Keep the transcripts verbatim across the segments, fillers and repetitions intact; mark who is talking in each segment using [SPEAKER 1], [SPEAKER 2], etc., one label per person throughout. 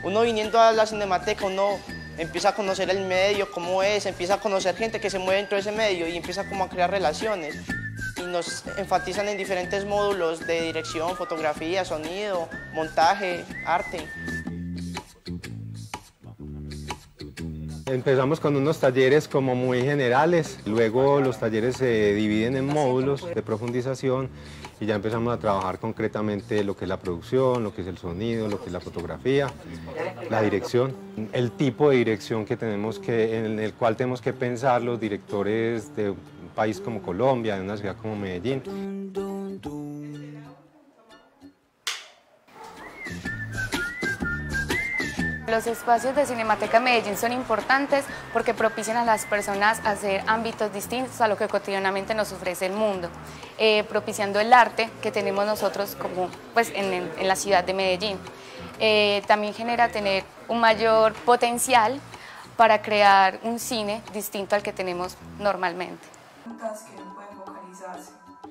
[SPEAKER 1] Uno viniendo a la Cinemateca, uno empieza a conocer el medio, cómo es, empieza a conocer gente que se mueve dentro de ese medio y empieza como a crear relaciones. Y nos enfatizan en diferentes módulos de dirección, fotografía, sonido, montaje, arte.
[SPEAKER 2] Empezamos con unos talleres como muy generales, luego los talleres se dividen en módulos de profundización y ya empezamos a trabajar concretamente lo que es la producción, lo que es el sonido, lo que es la fotografía, la dirección, el tipo de dirección que tenemos que, en el cual tenemos que pensar los directores de un país como Colombia, de una ciudad como Medellín.
[SPEAKER 3] Los espacios de Cinemateca Medellín son importantes porque propician a las personas a hacer ámbitos distintos a lo que cotidianamente nos ofrece el mundo, eh, propiciando el arte que tenemos nosotros como, pues, en, en, en la ciudad de Medellín. Eh, también genera tener un mayor potencial para crear un cine distinto al que tenemos normalmente.
[SPEAKER 4] Que no pueden vocalizarse.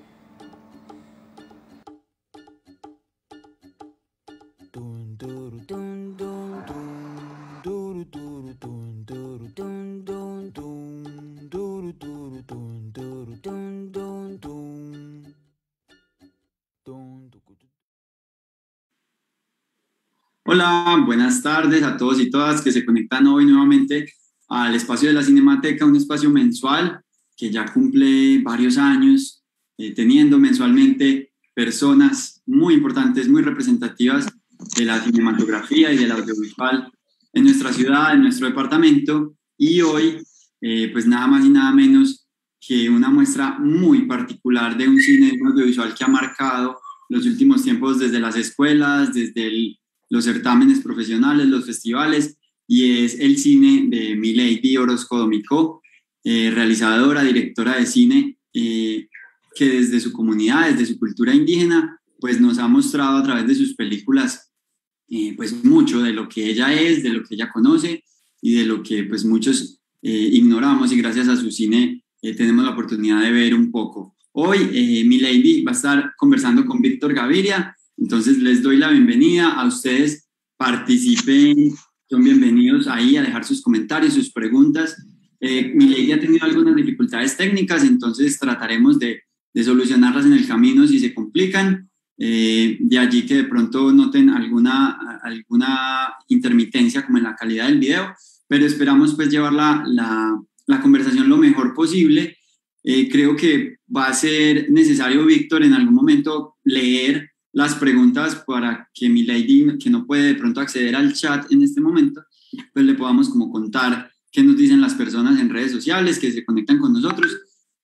[SPEAKER 5] Hola, buenas tardes a todos y todas que se conectan hoy nuevamente al espacio de la Cinemateca, un espacio mensual que ya cumple varios años, eh, teniendo mensualmente personas muy importantes, muy representativas de la cinematografía y del audiovisual en nuestra ciudad, en nuestro departamento, y hoy, eh, pues nada más y nada menos que una muestra muy particular de un cine de un audiovisual que ha marcado los últimos tiempos desde las escuelas, desde el, los certámenes profesionales, los festivales, y es el cine de Milady Orozco Domicó, eh, realizadora, directora de cine, eh, que desde su comunidad, desde su cultura indígena, pues nos ha mostrado a través de sus películas eh, pues mucho de lo que ella es, de lo que ella conoce y de lo que pues muchos eh, ignoramos, y gracias a su cine eh, tenemos la oportunidad de ver un poco. Hoy eh, Milady va a estar conversando con Víctor Gaviria, entonces les doy la bienvenida a ustedes, participen, son bienvenidos ahí a dejar sus comentarios, sus preguntas. Eh, Milady ha tenido algunas dificultades técnicas, entonces trataremos de, de solucionarlas en el camino si se complican. Eh, de allí que de pronto noten alguna, alguna intermitencia como en la calidad del video, pero esperamos pues llevar la, la, la conversación lo mejor posible. Eh, creo que va a ser necesario, Víctor, en algún momento leer las preguntas para que Milady, que no puede de pronto acceder al chat en este momento, pues le podamos como contar qué nos dicen las personas en redes sociales que se conectan con nosotros.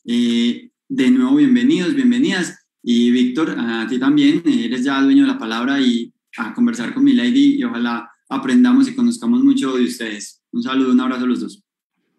[SPEAKER 5] Eh, de nuevo, bienvenidos, bienvenidas. Y Víctor, a ti también, eres ya dueño de la palabra y a conversar con Milady, y ojalá aprendamos y conozcamos mucho de ustedes. Un saludo, un abrazo a los dos.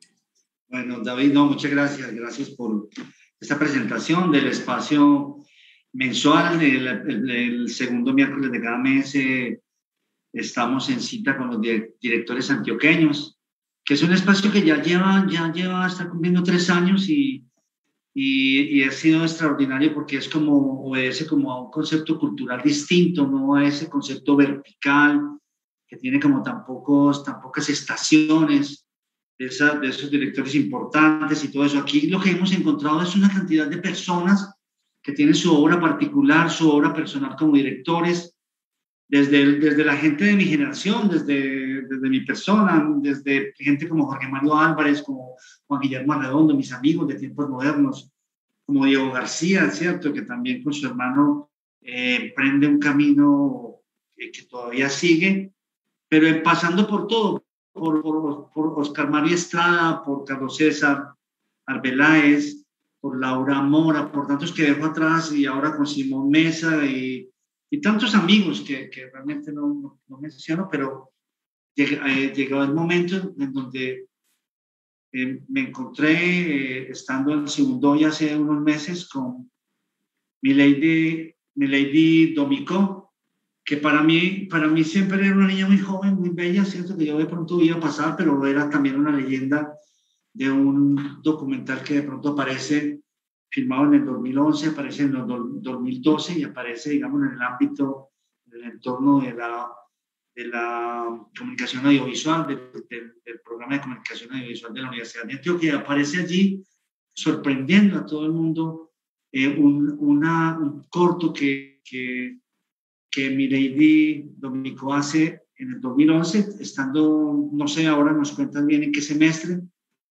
[SPEAKER 6] Bueno, David, no, muchas gracias. Gracias por esta presentación del espacio mensual. El, el, el segundo miércoles de cada mes eh, estamos en cita con los directores antioqueños, que es un espacio que ya lleva, ya lleva, está cumpliendo tres años y Y, y ha sido extraordinario porque es como, obedece como a un concepto cultural distinto, no a ese concepto vertical que tiene como tan, pocos, tan pocas estaciones de, esa, de esos directores importantes y todo eso. Aquí lo que hemos encontrado es una cantidad de personas que tienen su obra particular, su obra personal como directores, desde, el, desde la gente de mi generación, desde, desde mi persona, desde gente como Jorge Mario Álvarez, como Juan Guillermo Arredondo, mis amigos de tiempos modernos, como Diego García, ¿cierto? Que también con su hermano eh, emprende un camino que, que todavía sigue, pero eh, pasando por todo, por, por, por Oscar Mario Estrada, por Carlos César Arbeláez, por Laura Mora, por tantos que dejo atrás, y ahora con Simón Mesa y y tantos amigos que, que realmente no, no, no menciono, pero lleg, eh, llegó el momento en donde eh, me encontré eh, estando en Segundo hace unos meses con Milady, Milady Domicó, que para mí, para mí siempre era una niña muy joven, muy bella, cierto que yo de pronto iba a pasar, pero era también una leyenda de un documental que de pronto aparece filmado en el dos mil once, aparece en el dos mil doce y aparece, digamos, en el ámbito, en el entorno de la, de la comunicación audiovisual, del, del, del programa de comunicación audiovisual de la Universidad de Antioquia. Aparece allí sorprendiendo a todo el mundo eh, un, una, un corto que, que, que Milady Dominico hace en el dos mil once, estando, no sé, ahora nos cuentan bien en qué semestre,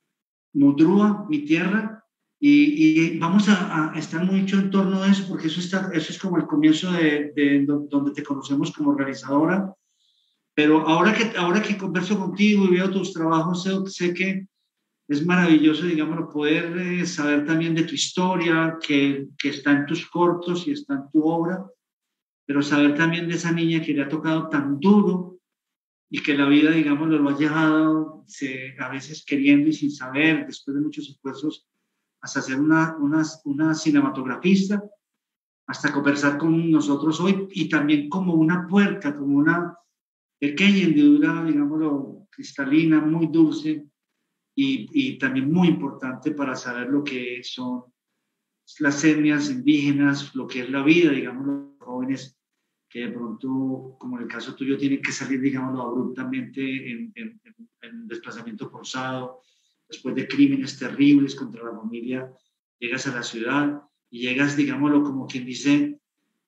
[SPEAKER 6] Mudrúa, mi tierra, y, y vamos a, a estar mucho en torno a eso, porque eso, está, eso es como el comienzo de, de donde te conocemos como realizadora. Pero ahora que, ahora que converso contigo y veo tus trabajos, sé, sé que es maravilloso, digamos, poder eh, saber también de tu historia, que, que está en tus cortos y está en tu obra, pero saber también de esa niña que le ha tocado tan duro y que la vida, digamos, lo ha llevado se, a veces queriendo y sin saber, después de muchos esfuerzos, hasta ser una, una, una cinematografista, hasta conversar con nosotros hoy, y también como una puerta, como una pequeña hendidura, digámoslo, cristalina, muy dulce, y, y también muy importante para saber lo que son las etnias indígenas, lo que es la vida, digamos, los jóvenes que de pronto, como en el caso tuyo, tienen que salir, digámoslo, abruptamente en, en, en desplazamiento forzado, después de crímenes terribles contra la familia, llegas a la ciudad y llegas, digámoslo, como quien dice,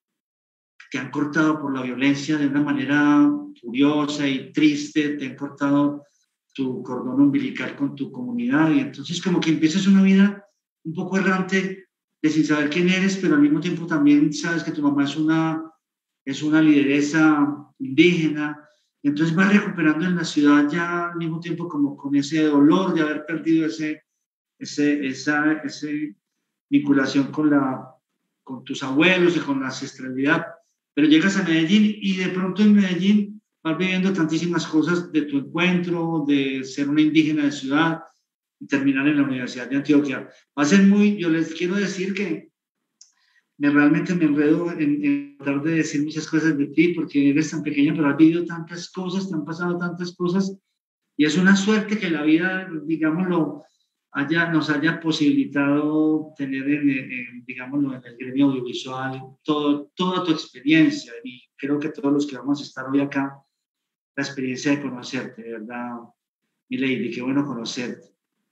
[SPEAKER 6] te han cortado por la violencia de una manera furiosa y triste, te han cortado tu cordón umbilical con tu comunidad, y entonces como que empiezas una vida un poco errante de sin saber quién eres, pero al mismo tiempo también sabes que tu mamá es una, es una lideresa indígena, y entonces vas recuperando en la ciudad ya al mismo tiempo como con ese dolor de haber perdido ese, ese, esa ese vinculación con, la, con tus abuelos y con la ancestralidad, pero llegas a Medellín y de pronto en Medellín vas viviendo tantísimas cosas de tu encuentro, de ser una indígena de ciudad y terminar en la Universidad de Antioquia. Va a ser muy, yo les quiero decir que me, realmente me enredo en, en tratar de decir muchas cosas de ti porque eres tan pequeña, pero has vivido tantas cosas, te han pasado tantas cosas, y es una suerte que la vida, digámoslo, haya, nos haya posibilitado tener, en, en, digámoslo, en el gremio audiovisual todo, toda tu experiencia, y creo que todos los que vamos a estar hoy acá, la experiencia de conocerte, de verdad, Milady, qué bueno conocerte.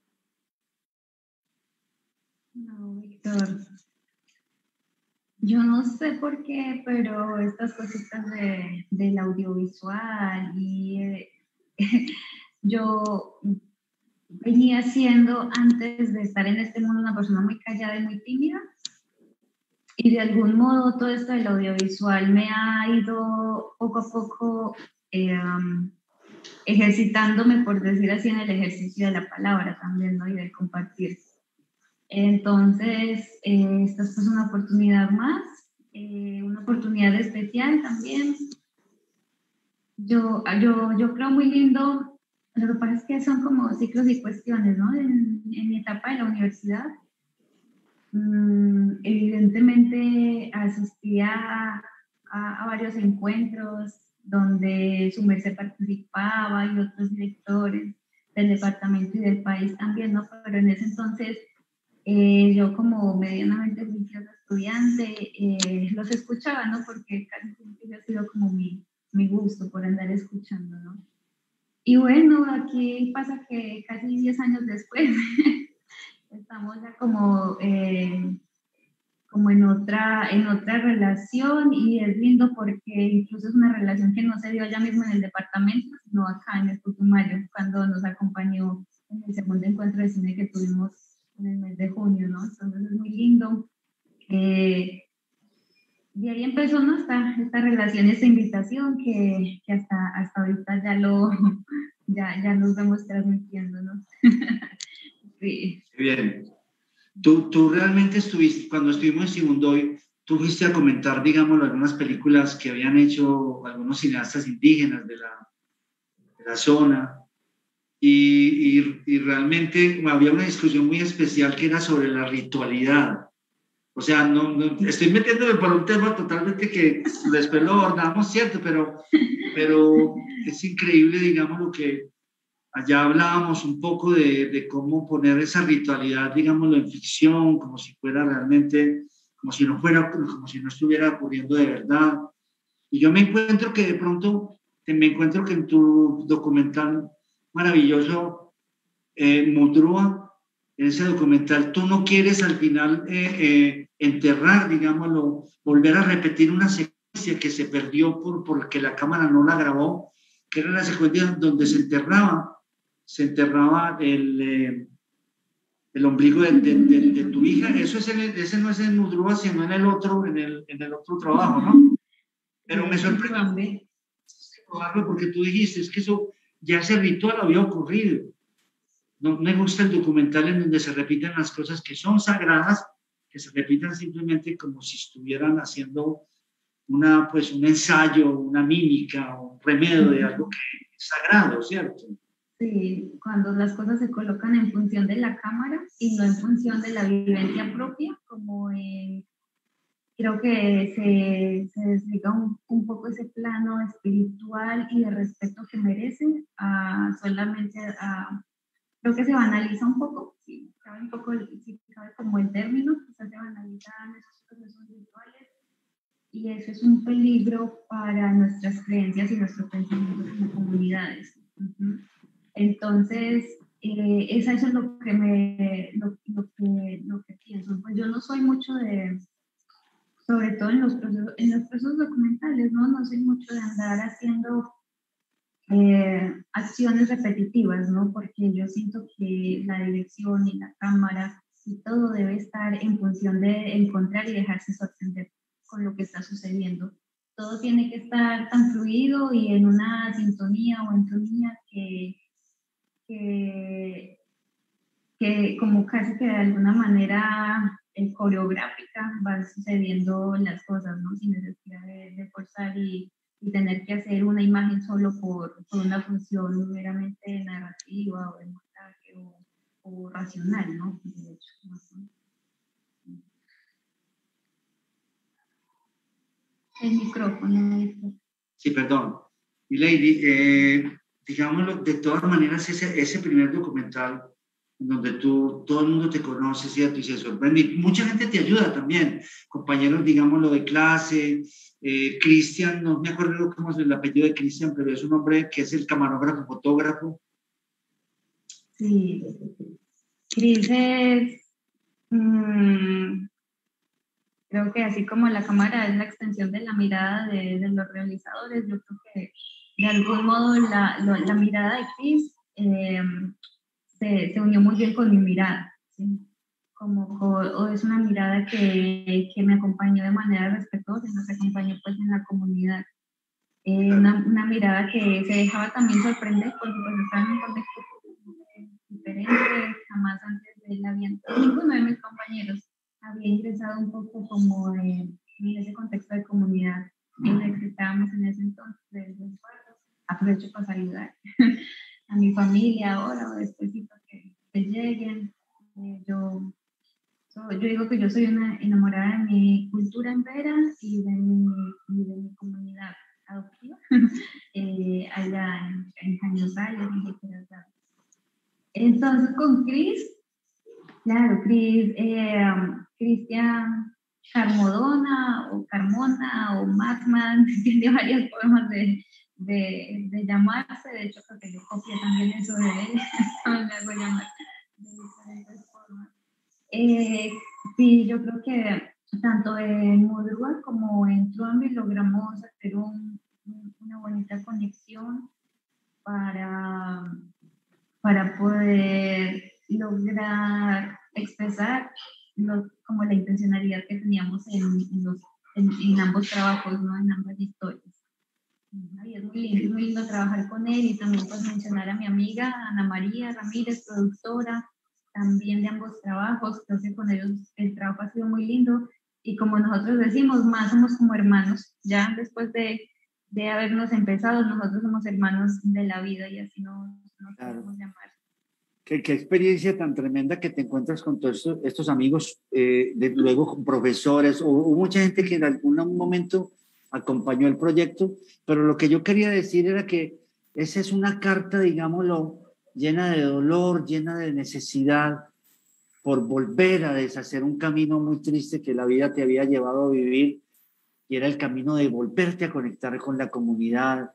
[SPEAKER 7] No, Víctor, yo no sé por qué, pero estas cositas de, del audiovisual y eh, yo venía siendo, antes de estar en este mundo, una persona muy callada y muy tímida, y de algún modo todo esto del audiovisual me ha ido poco a poco eh, um, ejercitándome, por decir así, en el ejercicio de la palabra también, ¿no? Y de compartir. Entonces, eh, esta es una oportunidad más, eh, una oportunidad especial también. Yo, yo, yo creo muy lindo, lo que pasa es que son como ciclos y cuestiones, ¿no? En, en mi etapa de la universidad, mmm, evidentemente asistía a, a, a varios encuentros donde su merced participaba y otros directores del departamento y del país también, ¿no? Pero en ese entonces, Eh, yo como medianamente juiciosa estudiante, eh, los escuchaba, ¿no? Porque casi siempre ha sido como mi, mi gusto por andar escuchando, ¿no? Y bueno, aquí pasa que casi diez años después estamos ya como, eh, como en, otra, en otra relación, y es lindo porque incluso es una relación que no se dio allá mismo en el departamento, sino acá en el Putumayo, cuando nos acompañó en el segundo encuentro de cine que tuvimos en el mes de junio, ¿no? Entonces es muy lindo. Eh, y ahí empezó, ¿no? esta, esta relación, esta invitación que, que hasta, hasta ahorita ya, lo, ya, ya nos vemos transmitiendo, ¿no? Sí.
[SPEAKER 6] Bien. Tú, tú realmente estuviste, cuando estuvimos en Sibundoy, tú fuiste a comentar, digámoslo, algunas películas que habían hecho algunos cineastas indígenas de la, de la zona. Y, y, y realmente había una discusión muy especial que era sobre la ritualidad. O sea, no, no estoy metiéndome por un tema totalmente que después lo abordamos, ¿cierto? Pero, pero es increíble, digamos, lo que allá hablábamos un poco de, de cómo poner esa ritualidad, digámoslo, en ficción, como si fuera realmente, como si no fuera, como si no estuviera ocurriendo de verdad. Y yo me encuentro que de pronto te, me encuentro que en tu documental maravilloso, eh, Mudrúa, en ese documental, tú no quieres al final eh, eh, enterrar, digámoslo, volver a repetir una secuencia que se perdió por, porque la cámara no la grabó, que era la secuencia donde se enterraba, se enterraba el, eh, el ombligo de, de, de, de tu hija. Eso es el, ese no es en Mudrúa, sino en el otro, en el, en el otro trabajo, ¿no? Pero me sorprendió porque tú dijiste, es que eso ya ese ritual había ocurrido. No me gusta el documental en donde se repiten las cosas que son sagradas, que se repitan simplemente como si estuvieran haciendo una, pues, un ensayo, una mímica, un remedio de algo que es sagrado, ¿cierto?
[SPEAKER 7] Sí, cuando las cosas se colocan en función de la cámara y no en función de la vivencia propia, como en, creo que se, se desliga un, un poco ese plano espiritual y de respeto que merece a solamente a... Creo que se banaliza un poco, sí, cabe un poco, sí, cabe como el término, quizás se banalizan esos procesos rituales y eso es un peligro para nuestras creencias y nuestros pensamientos como comunidades. Uh-huh. Entonces, eh, es eso lo que, me, lo, lo, que, lo que pienso. Pues yo no soy mucho de, sobre todo en los procesos, en los procesos documentales, ¿no? No soy mucho de andar haciendo Eh, acciones repetitivas, ¿no? Porque yo siento que la dirección y la cámara y todo debe estar en función de encontrar y dejarse sorprender con lo que está sucediendo. Todo tiene que estar tan fluido y en una sintonía o entonía que, que, que como casi que de alguna manera eh, coreográfica van sucediendo las cosas, ¿no? Sin necesidad de, de forzar y y tener que hacer una imagen solo por, por una función meramente narrativa o de montaje o, o racional, ¿no? De hecho, ¿no? El micrófono.
[SPEAKER 6] Sí, perdón. Y Lady, eh, digámoslo, de todas maneras, ese, ese primer documental en donde tú, todo el mundo te conoce, ¿cierto? Y se sorprende. Y mucha gente te ayuda también, compañeros, digámoslo, de clase. Eh, Cristian, no me acuerdo cómo es el apellido de Cristian, pero es un hombre que es el camarógrafo, fotógrafo.
[SPEAKER 7] Sí. Cris es, mmm, creo que así como la cámara es la extensión de la mirada de, de los realizadores, yo creo que de algún modo la, la, la mirada de Cris eh, se, se unió muy bien con mi mirada, ¿sí? Como, o es una mirada que, que me acompañó de manera respetuosa, nos acompañó pues en la comunidad. Eh, una, una mirada que se dejaba también sorprender porque pues estaba en un contexto diferente, jamás antes de él habían, ninguno de mis compañeros había ingresado un poco como en, en ese contexto de comunidad en el que estábamos en ese entonces, de resguardo. Aprovecho para saludar a mi familia ahora o después que, que lleguen. Eh, yo Yo digo que yo soy una enamorada de mi cultura en Vera y de mi, y de mi comunidad adoptiva eh, allá en, en Cañosales, en Jiquilpan. Entonces con Cris, claro, Cris, eh, Cristian Carmodona o Carmona o Macman, tiene varias formas de, de, de llamarse, de hecho creo que yo copié también eso de él, me hago llamar de diferentes formas. Eh, sí, yo creo que tanto en Mudrúa como en Truambi logramos hacer un, un, una bonita conexión para, para poder lograr expresar lo, como la intencionalidad que teníamos en, en, los, en, en ambos trabajos, ¿no? En ambas historias. Y es muy lindo, es muy lindo trabajar con él y también pues mencionar a mi amiga Ana María Ramírez, productora también de ambos trabajos. Creo que con ellos el trabajo ha sido muy lindo y como nosotros decimos, más somos como hermanos, ya después de, de habernos empezado, nosotros somos hermanos de la vida y así nos, nos claro. podemos llamar.
[SPEAKER 6] ¿Qué, qué experiencia tan tremenda que te encuentras con todos estos, estos amigos, eh, de, luego con profesores, o, o mucha gente que en algún momento acompañó el proyecto, pero lo que yo quería decir era que esa es una carta, digámoslo, llena de dolor, llena de necesidad por volver a deshacer un camino muy triste que la vida te había llevado a vivir, y era el camino de volverte a conectar con la comunidad,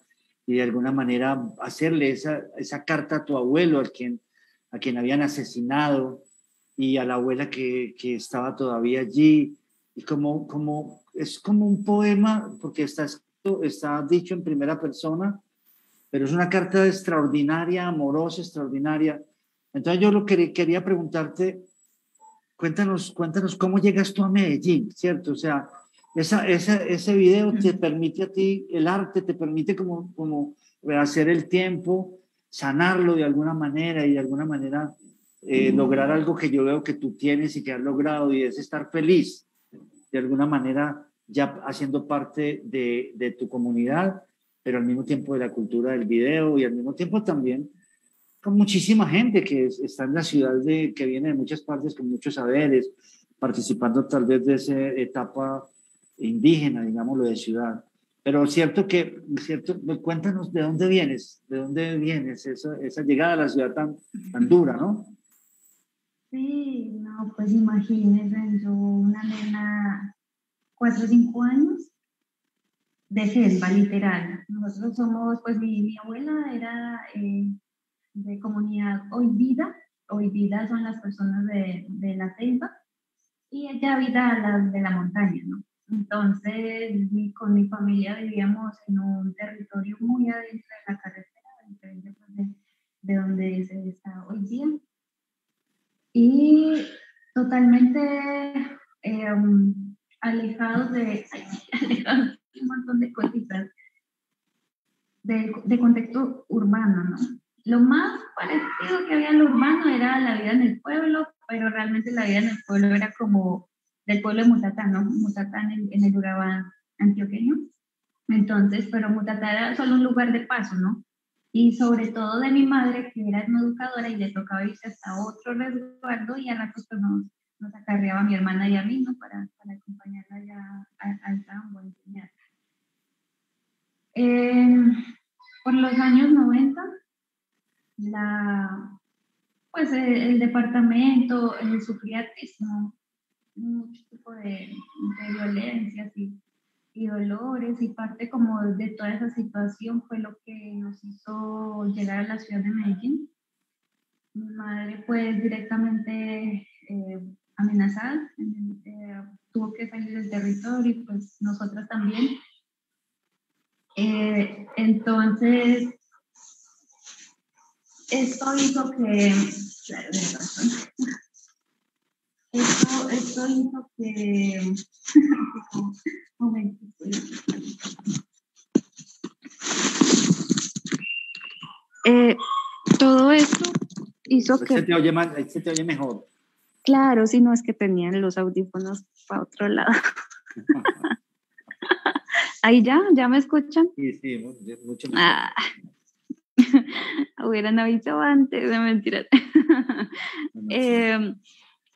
[SPEAKER 6] y de alguna manera hacerle esa, esa carta a tu abuelo, a quien, a quien habían asesinado, y a la abuela que, que estaba todavía allí, y como, como, es como un poema, porque está, está dicho en primera persona, pero es una carta extraordinaria, amorosa, extraordinaria. Entonces yo lo que quería preguntarte, cuéntanos, cuéntanos cómo llegas tú a Medellín, ¿cierto? O sea, esa, esa, ese video te permite a ti, el arte te permite como, como hacer el tiempo, sanarlo de alguna manera y de alguna manera eh, lograr algo que yo veo que tú tienes y que has logrado, y es estar feliz, de alguna manera ya haciendo parte de, de tu comunidad, pero al mismo tiempo de la cultura del video y al mismo tiempo también con muchísima gente que es, está en la ciudad, de, que viene de muchas partes con muchos saberes, participando tal vez de esa etapa indígena, digámoslo, de ciudad. Pero cierto que, cierto, cuéntanos de dónde vienes, de dónde vienes esa, esa llegada a la ciudad tan, tan dura, ¿no?
[SPEAKER 7] Sí, no, pues imagínense, yo una nena, cuatro o cinco años, de selva, literal. Nosotros somos, pues mi, mi abuela era eh, de comunidad Oibida. Oibida son las personas de, de la selva, y ella habita a las de la montaña, ¿no? Entonces, mi, con mi familia vivíamos en un territorio muy adentro de la carretera, diferente pues, de, de donde se está hoy día. Y totalmente eh, alejados de, alejados de un montón de cositas, de, de contexto urbano, ¿no? Lo más parecido que había al urbano era la vida en el pueblo, pero realmente la vida en el pueblo era como del pueblo de Mutatá, ¿no? Mutatá en, en el Urabá antioqueño. Entonces, pero Mutatá era solo un lugar de paso, ¿no? Y sobre todo de mi madre, que era una educadora y le tocaba irse hasta otro resguardo, y a ratos pues nos, nos acarreaba a mi hermana y a mí, ¿no? Para, para acompañarla ya al campo, a enseñar. Eh, por los años noventa, la, pues el, el departamento eh, sufría altísimo, mucho tipo de, de violencias y, y dolores, y parte como de toda esa situación fue lo que nos hizo llegar a la ciudad de Medellín. Mi madre pues directamente eh, amenazada, eh, tuvo que salir del territorio, y pues nosotras también. Eh, entonces, esto hizo que, esto, esto hizo que, momentito, eh, todo esto hizo que...
[SPEAKER 6] Se te oye más, se te oye mejor.
[SPEAKER 7] Claro, si no es que tenían los audífonos para otro lado. Ahí ya, ¿ya me escuchan?
[SPEAKER 6] Sí, sí, mucho mejor.
[SPEAKER 7] Ah. Hubieran avisado antes, de mentiras. eh,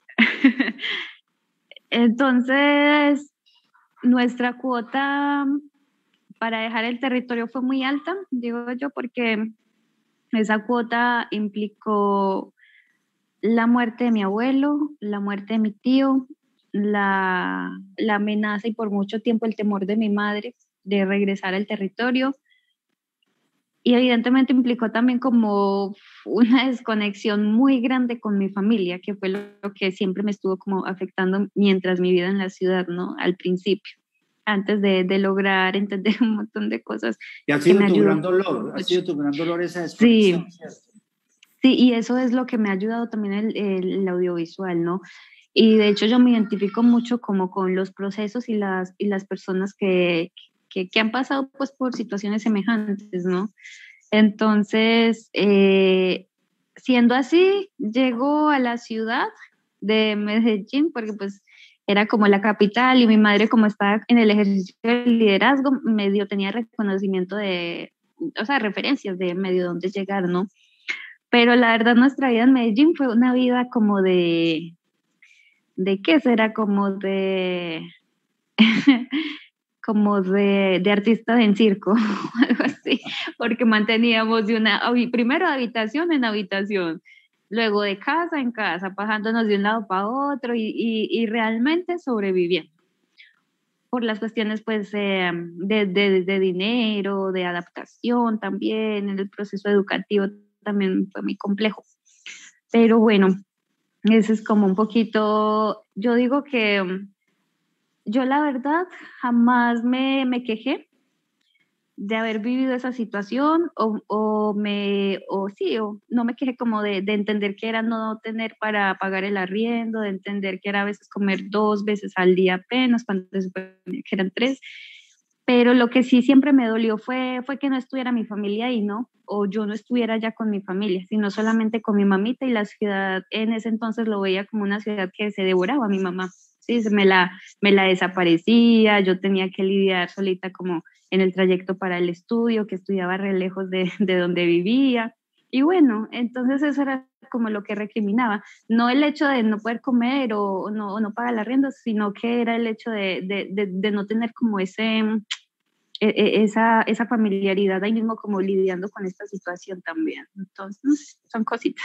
[SPEAKER 7] entonces, nuestra cuota para dejar el territorio fue muy alta, digo yo, porque esa cuota implicó la muerte de mi abuelo, la muerte de mi tío, la, la amenaza y por mucho tiempo el temor de mi madre de regresar al territorio. Y evidentemente implicó también como una desconexión muy grande con mi familia, que fue lo que siempre me estuvo como afectando mientras mi vida en la ciudad, ¿no? Al principio, antes de, de lograr entender un montón de cosas.
[SPEAKER 6] Y ha sido tu gran dolor, ha sido tu gran dolor esa desconexión,
[SPEAKER 7] sí,
[SPEAKER 6] ¿cierto?
[SPEAKER 7] Sí, y eso es lo que me ha ayudado también el, el, el audiovisual, ¿no? Y de hecho yo me identifico mucho como con los procesos y las, y las personas que, que, que han pasado pues por situaciones semejantes, ¿no? Entonces, eh, siendo así, llego a la ciudad de Medellín porque pues era como la capital, y mi madre, como estaba en el ejercicio del liderazgo, medio tenía reconocimiento de, o sea, referencias de medio dónde llegar, ¿no? Pero la verdad nuestra vida en Medellín fue una vida como de, ¿de qué será? Como de, como de, de artista en circo, algo así, porque manteníamos de una, primero de habitación en habitación, luego de casa en casa, pasándonos de un lado para otro y, y, y realmente sobreviviendo. por las cuestiones pues eh, de, de, de dinero, de adaptación también, en el proceso educativo también fue muy complejo. Pero bueno, eso es como un poquito, yo digo que yo la verdad jamás me, me quejé de haber vivido esa situación o, o me, o sí, o no me quejé como de, de entender que era no tener para pagar el arriendo, de entender que era a veces comer dos veces al día apenas, cuando se suponía que eran tres, pero lo que sí siempre me dolió fue, fue que no estuviera mi familia ahí, ¿no? O yo no estuviera ya con mi familia, sino solamente con mi mamita, y la ciudad en ese entonces lo veía como una ciudad que se devoraba a mi mamá, ¿sí? Me la, me la desaparecía, yo tenía que lidiar solita como en el trayecto para el estudio, que estudiaba re lejos de, de donde vivía, y bueno, entonces eso era como lo que recriminaba, no el hecho de no poder comer o no, o no pagar la arriendo, sino que era el hecho de, de, de, de no tener como ese, esa, esa familiaridad ahí mismo como lidiando con esta situación también. Entonces, son cositas.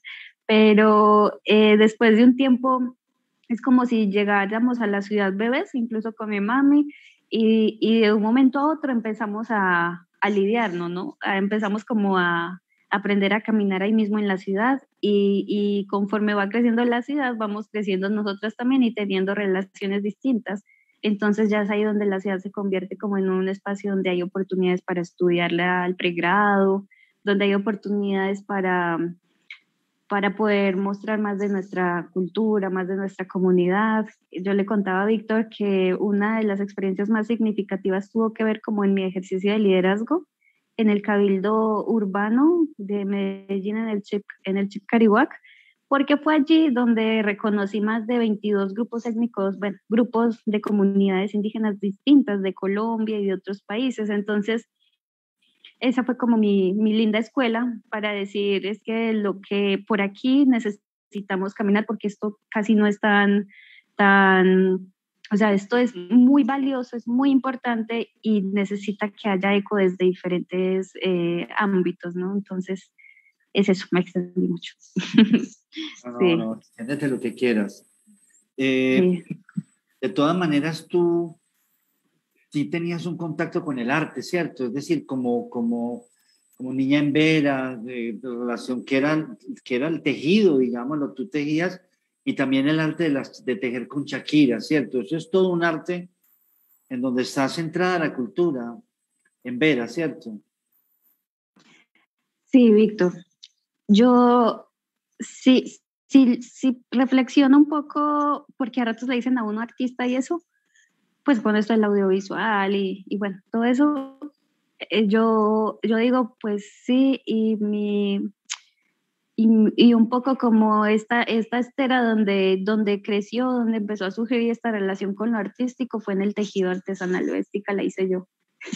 [SPEAKER 7] Pero eh, después de un tiempo, es como si llegáramos a la ciudad bebés, incluso con mi mami, y, y de un momento a otro empezamos a, a lidiarnos, ¿no? A, empezamos como a aprender a caminar ahí mismo en la ciudad, y, y conforme va creciendo la ciudad, vamos creciendo nosotras también y teniendo relaciones distintas. Entonces ya es ahí donde la ciudad se convierte como en un espacio donde hay oportunidades para estudiar al pregrado, donde hay oportunidades para, para poder mostrar más de nuestra cultura, más de nuestra comunidad. Yo le contaba a Víctor que una de las experiencias más significativas tuvo que ver como en mi ejercicio de liderazgo en el Cabildo Urbano de Medellín, en el Chip, en el Chip Carihuac, porque fue allí donde reconocí más de veintidós grupos étnicos, bueno, grupos de comunidades indígenas distintas de Colombia y de otros países. Entonces, esa fue como mi, mi linda escuela para decir, es que lo que por aquí necesitamos caminar, porque esto casi no es tan, tan, o sea, esto es muy valioso, es muy importante y necesita que haya eco desde diferentes eh, ámbitos, ¿no? Entonces, es eso, me extendí mucho.
[SPEAKER 6] No, no,
[SPEAKER 7] Sí.
[SPEAKER 6] no, extiéndete lo que quieras. Eh, sí. De todas maneras, tú sí tenías un contacto con el arte, ¿cierto? Es decir, como, como, como niña en Vera, de, de relación que era, que era el tejido, digámoslo, tú tejías, y también el arte de, las, de tejer con Shakira, ¿cierto? Eso es todo un arte en donde está centrada la cultura en Vera, ¿cierto?
[SPEAKER 7] Sí, Víctor. Yo sí, sí, sí reflexiono un poco, porque a ratos le dicen a uno artista y eso, pues con esto del audiovisual y, y bueno, todo eso, eh, yo, yo digo, pues sí, y mi... Y, y un poco como esta, esta estera donde, donde creció, donde empezó a surgir esta relación con lo artístico, fue en el tejido artesanal. Esta la hice yo.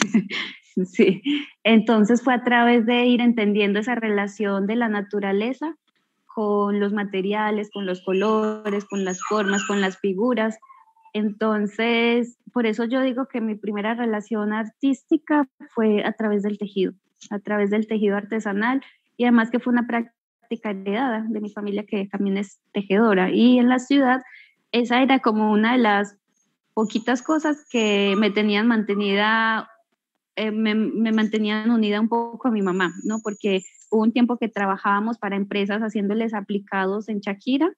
[SPEAKER 7] Sí. Entonces fue a través de ir entendiendo esa relación de la naturaleza con los materiales, con los colores, con las formas, con las figuras. Entonces, por eso yo digo que mi primera relación artística fue a través del tejido, a través del tejido artesanal, y además que fue una práctica heredada de mi familia que también es tejedora, y en la ciudad esa era como una de las poquitas cosas que me tenían mantenida, eh, me, me mantenían unida un poco a mi mamá, ¿no? Porque hubo un tiempo que trabajábamos para empresas haciéndoles aplicados en Shakira,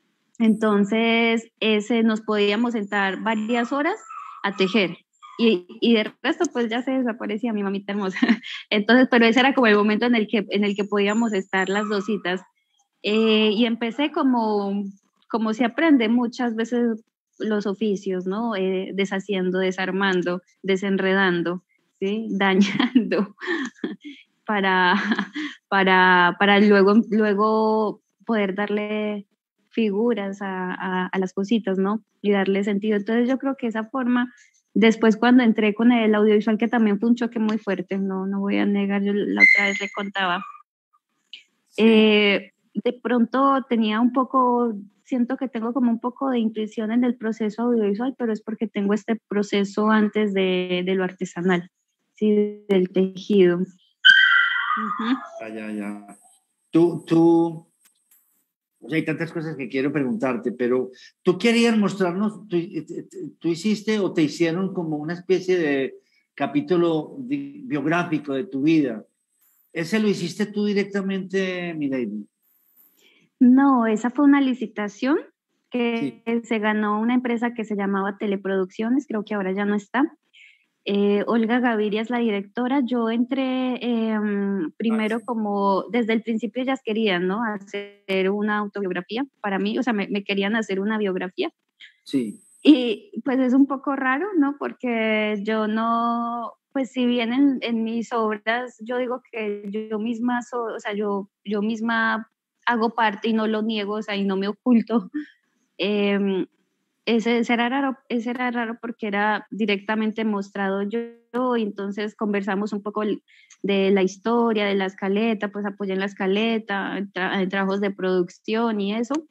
[SPEAKER 7] entonces ese, nos podíamos sentar varias horas a tejer. Y, y de resto, pues ya se desaparecía mi mamita hermosa. Entonces, pero ese era como el momento en el que, en el que podíamos estar las dositas. Eh, y empecé como, como se aprende muchas veces los oficios, ¿no? Eh, deshaciendo, desarmando, desenredando, ¿sí? Dañando, para, para, para luego, luego poder darle figuras a, a, a las cositas, ¿no? Y darle sentido. Entonces yo creo que esa forma... Después cuando entré con el audiovisual, que también fue un choque muy fuerte, no, no voy a negar, yo la otra vez le contaba, sí. eh, de pronto tenía un poco, siento que tengo como un poco de intuición en el proceso audiovisual, pero es porque tengo este proceso antes de, de lo artesanal, ¿sí? Del tejido. Uh-huh.
[SPEAKER 6] Ya, ya, ya. Tú, tú, O sea, hay tantas cosas que quiero preguntarte, pero tú querías mostrarnos, tú, tú hiciste o te hicieron como una especie de capítulo di- biográfico de tu vida. ¿Ese lo hiciste tú directamente, Milady?
[SPEAKER 7] No, esa fue una licitación
[SPEAKER 6] Sí.
[SPEAKER 7] que se ganó una empresa que se llamaba Teleproducciones, creo que ahora ya no está. Eh, Olga Gaviria es la directora. Yo entré eh,
[SPEAKER 6] Ah,
[SPEAKER 7] primero
[SPEAKER 6] sí.
[SPEAKER 7] como, desde el principio ellas querían, ¿no? Hacer una autobiografía para mí, o sea, me, me querían hacer una biografía.
[SPEAKER 6] Sí.
[SPEAKER 7] Y pues es un poco raro, ¿no? Porque yo no, pues si bien en, en mis obras yo digo que yo, yo misma, soy, o sea, yo, yo misma hago parte y no lo niego, o sea, y no me oculto. Eh, ese, ese era raro, ese era raro porque era directamente mostrado yo, y entonces conversamos un poco de la historia, de la escaleta, pues apoyé en la escaleta, en, tra en trabajos de producción y eso,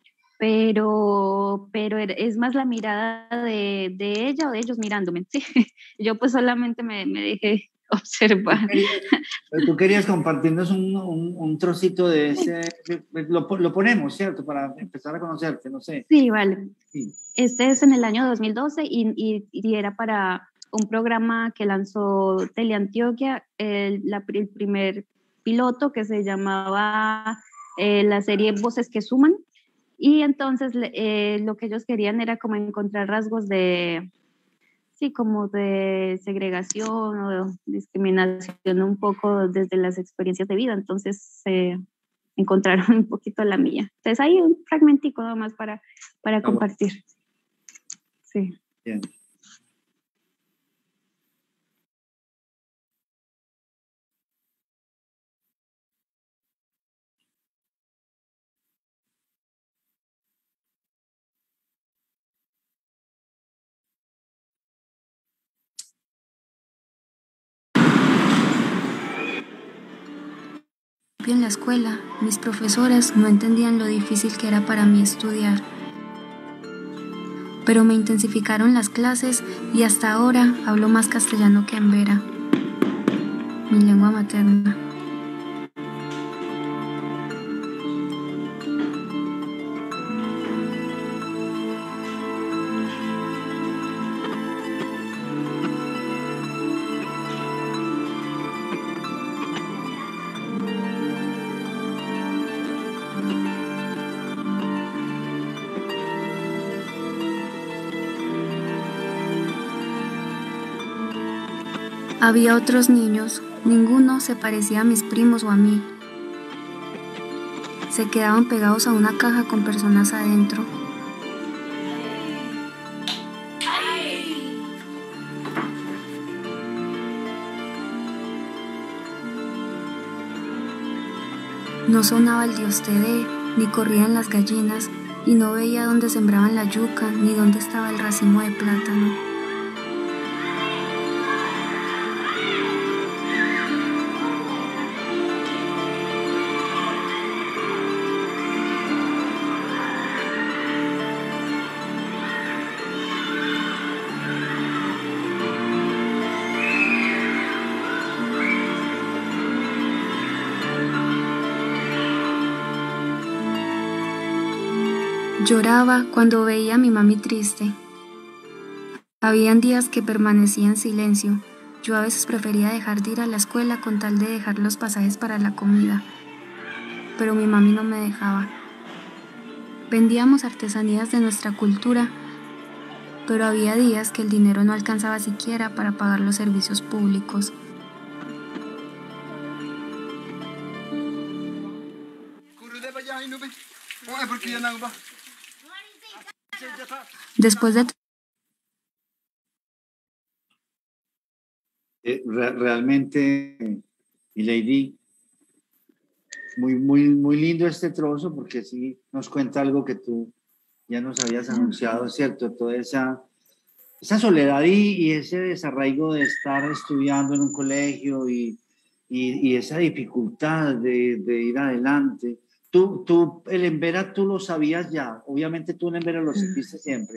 [SPEAKER 7] pero, pero es más la mirada de, de ella o de ellos mirándome, ¿sí? Yo pues solamente me, me dejé observar.
[SPEAKER 6] Tú querías, tú querías compartirnos un, un, un trocito de ese, lo, lo ponemos, ¿cierto? Para empezar a conocerte, no sé.
[SPEAKER 7] Sí, vale.
[SPEAKER 6] Sí.
[SPEAKER 7] Este es en el año dos mil doce y, y, y era para un programa que lanzó Teleantioquia, el, la, el primer piloto que se llamaba eh, la serie Voces que Suman. Y entonces eh, lo que ellos querían era como encontrar rasgos de, sí, como de segregación o discriminación un poco desde las experiencias de vida. Entonces eh, encontraron un poquito la mía. Entonces hay un fragmentico nomás para, para compartir. Bueno. Sí.
[SPEAKER 6] Bien.
[SPEAKER 8] En la escuela, mis profesores no entendían lo difícil que era para mí estudiar. Pero me intensificaron las clases y hasta ahora hablo más castellano que en Vera, mi lengua materna. Había otros niños, ninguno se parecía a mis primos o a mí. Se quedaban pegados a una caja con personas adentro. No sonaba el Dios te dé, ni corrían las gallinas, y no veía dónde sembraban la yuca, ni dónde estaba el racimo de plátano. Lloraba cuando veía a mi mami triste. Habían días que permanecía en silencio. Yo a veces prefería dejar de ir a la escuela con tal de dejar los pasajes para la comida. Pero mi mami no me dejaba. Vendíamos artesanías de nuestra cultura, pero había días que el dinero no alcanzaba siquiera para pagar los servicios públicos. Después de...
[SPEAKER 6] Eh, re realmente, Milady, muy, muy, muy lindo este trozo porque sí nos cuenta algo que tú ya nos habías anunciado, ¿cierto? Toda esa, esa soledad y, y ese desarraigo de estar estudiando en un colegio y, y, y esa dificultad de, de ir adelante. Tú, tú, el Embera, tú lo sabías ya. Obviamente tú en Embera lo sentiste siempre.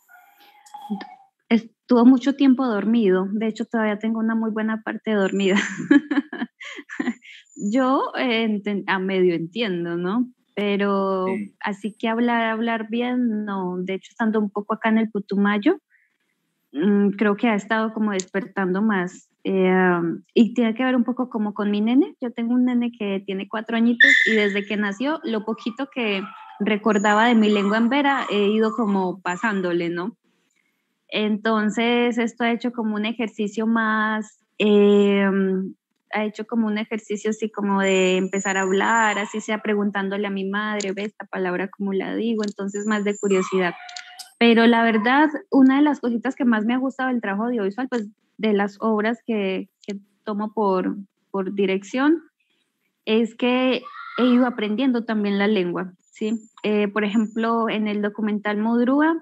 [SPEAKER 7] Estuvo mucho tiempo dormido. De hecho, todavía tengo una muy buena parte dormida. Yo eh, a medio entiendo, ¿no?
[SPEAKER 9] pero
[SPEAKER 6] Sí.
[SPEAKER 9] así que hablar, hablar bien, no. De hecho, estando un poco acá en el Putumayo, mmm, creo que ha estado como despertando más. Eh, y tiene que ver un poco como con mi nene. Yo tengo un nene que tiene cuatro añitos y desde que nació, lo poquito que recordaba de mi lengua en vera, he ido como pasándole, ¿no? Entonces, esto ha hecho como un ejercicio más, eh, ha hecho como un ejercicio así como de empezar a hablar, así sea preguntándole a mi madre, ve esta palabra como la digo, entonces más de curiosidad. Pero la verdad, una de las cositas que más me ha gustado del trabajo audiovisual, pues de las obras que, que tomo por, por dirección, es que he ido aprendiendo también la lengua, ¿sí? Eh, por ejemplo, en el documental Modrúa,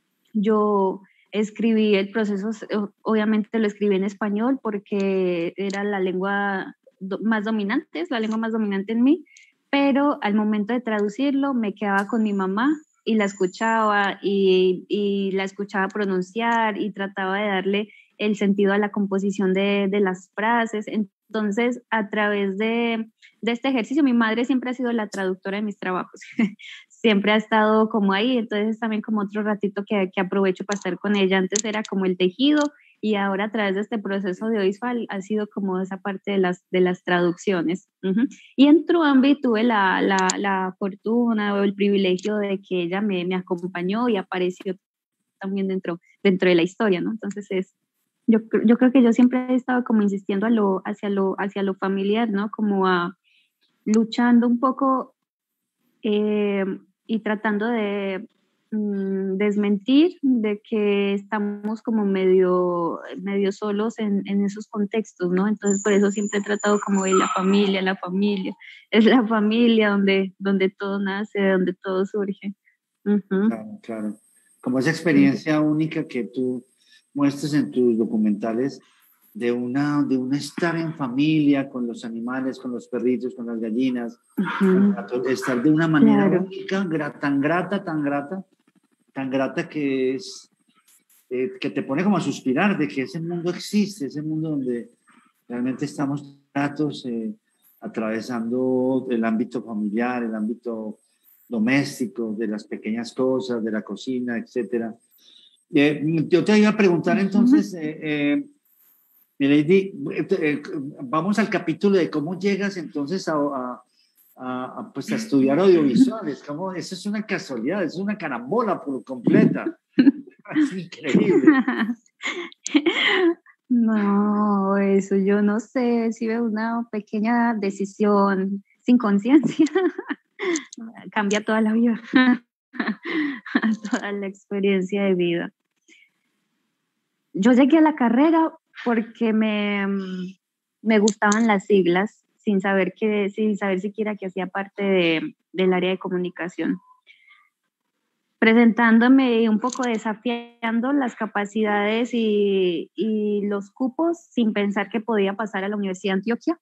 [SPEAKER 9] yo escribí el proceso, obviamente lo escribí en español porque era la lengua más dominante, es la lengua más dominante en mí, pero al momento de traducirlo me quedaba con mi mamá y la escuchaba y, y la escuchaba pronunciar y trataba de darle el sentido a la composición de, de las frases. Entonces, a través de, de este ejercicio, mi madre siempre ha sido la traductora de mis trabajos. Siempre ha estado como ahí, entonces también como otro ratito que, que aprovecho para estar con ella. Antes era como el tejido y ahora a través de este proceso audiovisual ha sido como esa parte de las, de las traducciones. Uh-huh. Y en Truambi tuve la, la, la fortuna o el privilegio de que ella me, me acompañó y apareció también dentro, dentro de la historia, ¿no? Entonces es, yo, yo creo que yo siempre he estado como insistiendo a lo, hacia, lo, hacia lo familiar, ¿no? Como a luchando un poco eh, y tratando de mm, desmentir de que estamos como medio, medio solos en, en esos contextos, ¿no? Entonces por eso siempre he tratado como de la familia, la familia, es la familia donde, donde todo nace, donde todo surge. Uh-huh.
[SPEAKER 6] Claro, claro. Como esa experiencia uh-huh. única que tú muestras en tus documentales de una, de una estar en familia con los animales, con los perritos, con las gallinas, uh-huh. con estar de una manera claro. única, gra, tan grata, tan grata, tan grata que es, eh, que te pone como a suspirar de que ese mundo existe, ese mundo donde realmente estamos gratos, eh, atravesando el ámbito familiar, el ámbito doméstico, de las pequeñas cosas, de la cocina, etcétera. Eh, yo te iba a preguntar entonces, eh, eh, Milady, eh, vamos al capítulo de cómo llegas entonces a, a, a, a, pues a estudiar audiovisuales. ¿Cómo? Eso es una casualidad, es una carambola por completa. Es increíble.
[SPEAKER 9] No, eso yo no sé, si veo una pequeña decisión sin conciencia, cambia toda la vida, toda la experiencia de vida. Yo llegué a la carrera porque me, me gustaban las siglas, sin saber, que, sin saber siquiera que hacía parte de, del área de comunicación. Presentándome un poco desafiando las capacidades y, y los cupos sin pensar que podía pasar a la Universidad de Antioquia.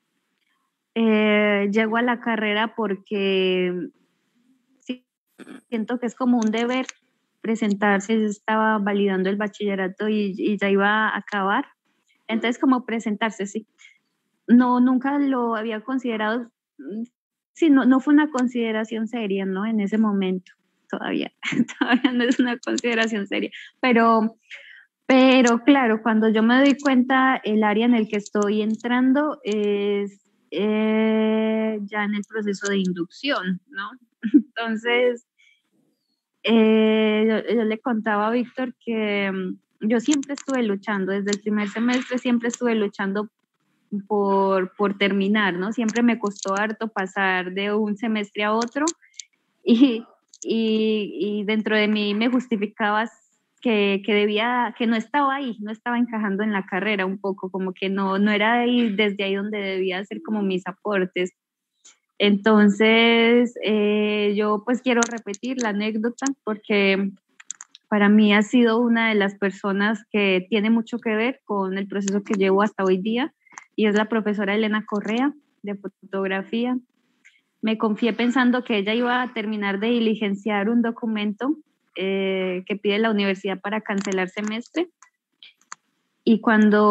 [SPEAKER 9] Eh, llego a la carrera porque siento que es como un deber presentarse. Estaba validando el bachillerato y, y ya iba a acabar. Entonces, como presentarse, sí. No, nunca lo había considerado, sí, no, no fue una consideración seria, ¿no? En ese momento. Todavía, todavía no es una consideración seria, pero, pero claro, cuando yo me doy cuenta el área en el que estoy entrando es eh, ya en el proceso de inducción, ¿no? Entonces, eh, yo, yo le contaba a Víctor que um, yo siempre estuve luchando, desde el primer semestre siempre estuve luchando por, por terminar, ¿no? Siempre me costó harto pasar de un semestre a otro y Y, y dentro de mí me justificaba que, que debía, que no estaba ahí, no estaba encajando en la carrera un poco, como que no, no era ahí, desde ahí donde debía hacer como mis aportes. Entonces, eh, yo pues quiero repetir la anécdota porque para mí ha sido una de las personas que tiene mucho que ver con el proceso que llevo hasta hoy día, y es la profesora Elena Correa de fotografía. Me confié pensando que ella iba a terminar de diligenciar un documento eh, que pide la universidad para cancelar semestre. Y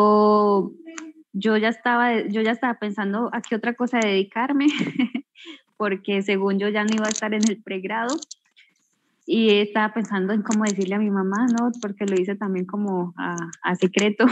[SPEAKER 9] cuando yo ya estaba, yo ya estaba pensando a qué otra cosa dedicarme, porque según yo ya no iba a estar en el pregrado y estaba pensando en cómo decirle a mi mamá, ¿no? Porque lo hice también como a, a secreto.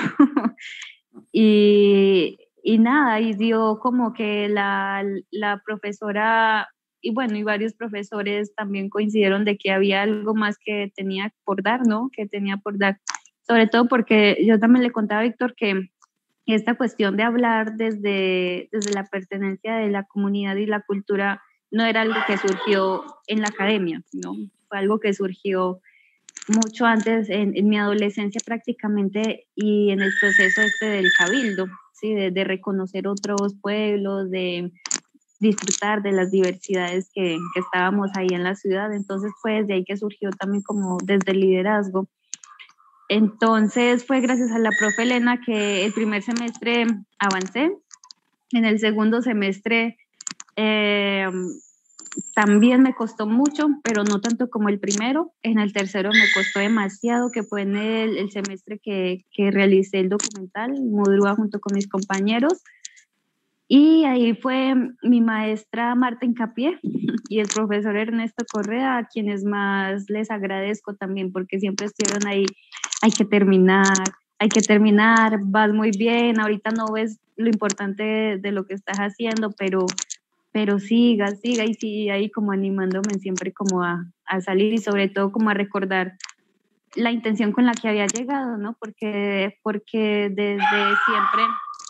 [SPEAKER 9] y, y nada, y dio como que la, la profesora, y bueno, y varios profesores también coincidieron de que había algo más que tenía por dar, ¿no? Que tenía por dar. Sobre todo porque yo también le contaba a Víctor que esta cuestión de hablar desde, desde la pertenencia de la comunidad y la cultura no era algo que surgió en la academia, ¿no? Fue algo que surgió mucho antes, en, en mi adolescencia prácticamente, y en el proceso este del cabildo, ¿sí? De, de reconocer otros pueblos, de disfrutar de las diversidades que, que estábamos ahí en la ciudad. Entonces fue desde ahí que surgió también como desde el liderazgo. Entonces fue gracias a la profe Elena que el primer semestre avancé. En el segundo semestre eh, también me costó mucho, pero no tanto como el primero. En el tercero me costó demasiado, que fue en el, el semestre que, que realicé el documental, Mudrúa, junto con mis compañeros. Y ahí fue mi maestra Marta Hincapié y el profesor Ernesto Correa, a quienes más les agradezco también, porque siempre estuvieron ahí. Hay que terminar, hay que terminar, vas muy bien, ahorita no ves lo importante de, de lo que estás haciendo, pero, pero siga, siga, y sigue ahí como animándome siempre como a, a salir, y sobre todo como a recordar la intención con la que había llegado, ¿no? Porque, porque desde siempre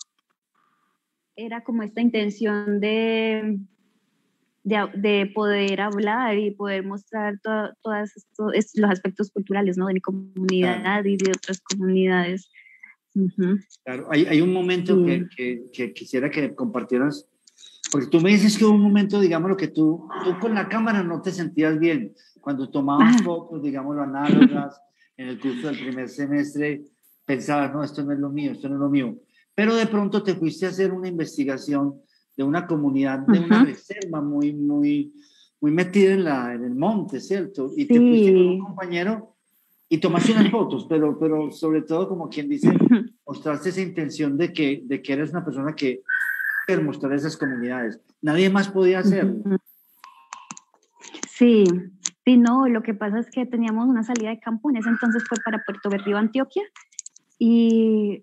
[SPEAKER 9] era como esta intención de, de, de poder hablar y poder mostrar to, todos los aspectos culturales, ¿no? De mi comunidad, claro, y de otras comunidades. Uh-huh.
[SPEAKER 6] Claro, hay, hay un momento sí. que, que, que quisiera que compartieras, porque tú me dices que hubo un momento, digamos, lo que tú, tú con la cámara no te sentías bien, cuando tomabas ah. fotos, digámoslo, análogas, en el curso del primer semestre, pensabas, no, esto no es lo mío, esto no es lo mío. Pero de pronto te fuiste a hacer una investigación de una comunidad, de uh-huh. una reserva muy, muy, muy metida en, la, en el monte, ¿cierto? Y sí. te fuiste con un compañero y tomaste unas fotos, pero, pero sobre todo, como quien dice, mostraste esa intención de que, de que eres una persona que quiere mostrar esas comunidades. Nadie más podía hacerlo.
[SPEAKER 9] Sí, sí, no, lo que pasa es que teníamos una salida de campo, en ese entonces fue para Puerto Berrío, Antioquia, y...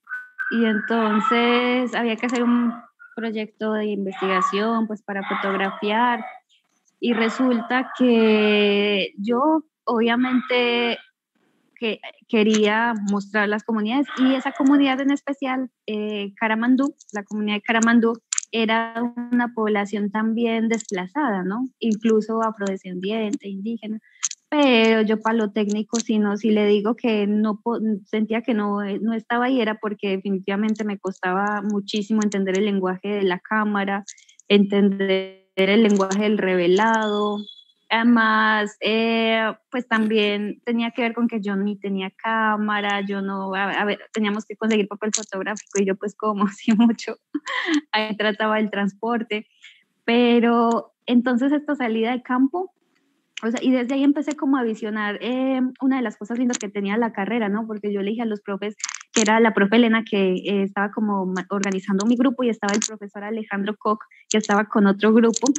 [SPEAKER 9] Y entonces había que hacer un proyecto de investigación, pues, para fotografiar. Y resulta que yo, obviamente, que quería mostrar las comunidades. Y esa comunidad en especial, eh, Caramandú, la comunidad de Caramandú, era una población también desplazada, ¿no? Incluso afrodescendiente, indígena. Pero yo para lo técnico, si, no, si le digo que no sentía que no, no estaba ahí, era porque definitivamente me costaba muchísimo entender el lenguaje de la cámara, entender el lenguaje del revelado. Además, eh, pues también tenía que ver con que yo ni tenía cámara, yo no, a, a ver, teníamos que conseguir papel fotográfico y yo pues como si mucho, ahí trataba el transporte. Pero entonces esta salida de campo, o sea, y desde ahí empecé como a visionar eh, una de las cosas lindas que tenía la carrera, ¿no? Porque yo le dije a los profes, que era la profe Elena, que eh, estaba como organizando mi grupo, y estaba el profesor Alejandro Koch, que estaba con otro grupo.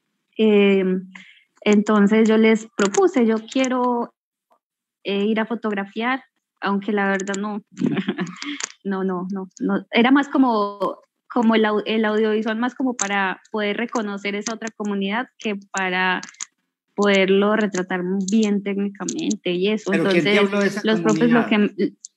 [SPEAKER 9] Eh, entonces yo les propuse, yo quiero eh, ir a fotografiar, aunque la verdad no, no, no, no, no, era más como, como el, el audiovisual, más como para poder reconocer esa otra comunidad que para poderlo retratar bien técnicamente y eso.
[SPEAKER 6] ¿Pero
[SPEAKER 9] entonces
[SPEAKER 6] quién te habló de esa
[SPEAKER 9] los
[SPEAKER 6] comunidad?
[SPEAKER 9] profes lo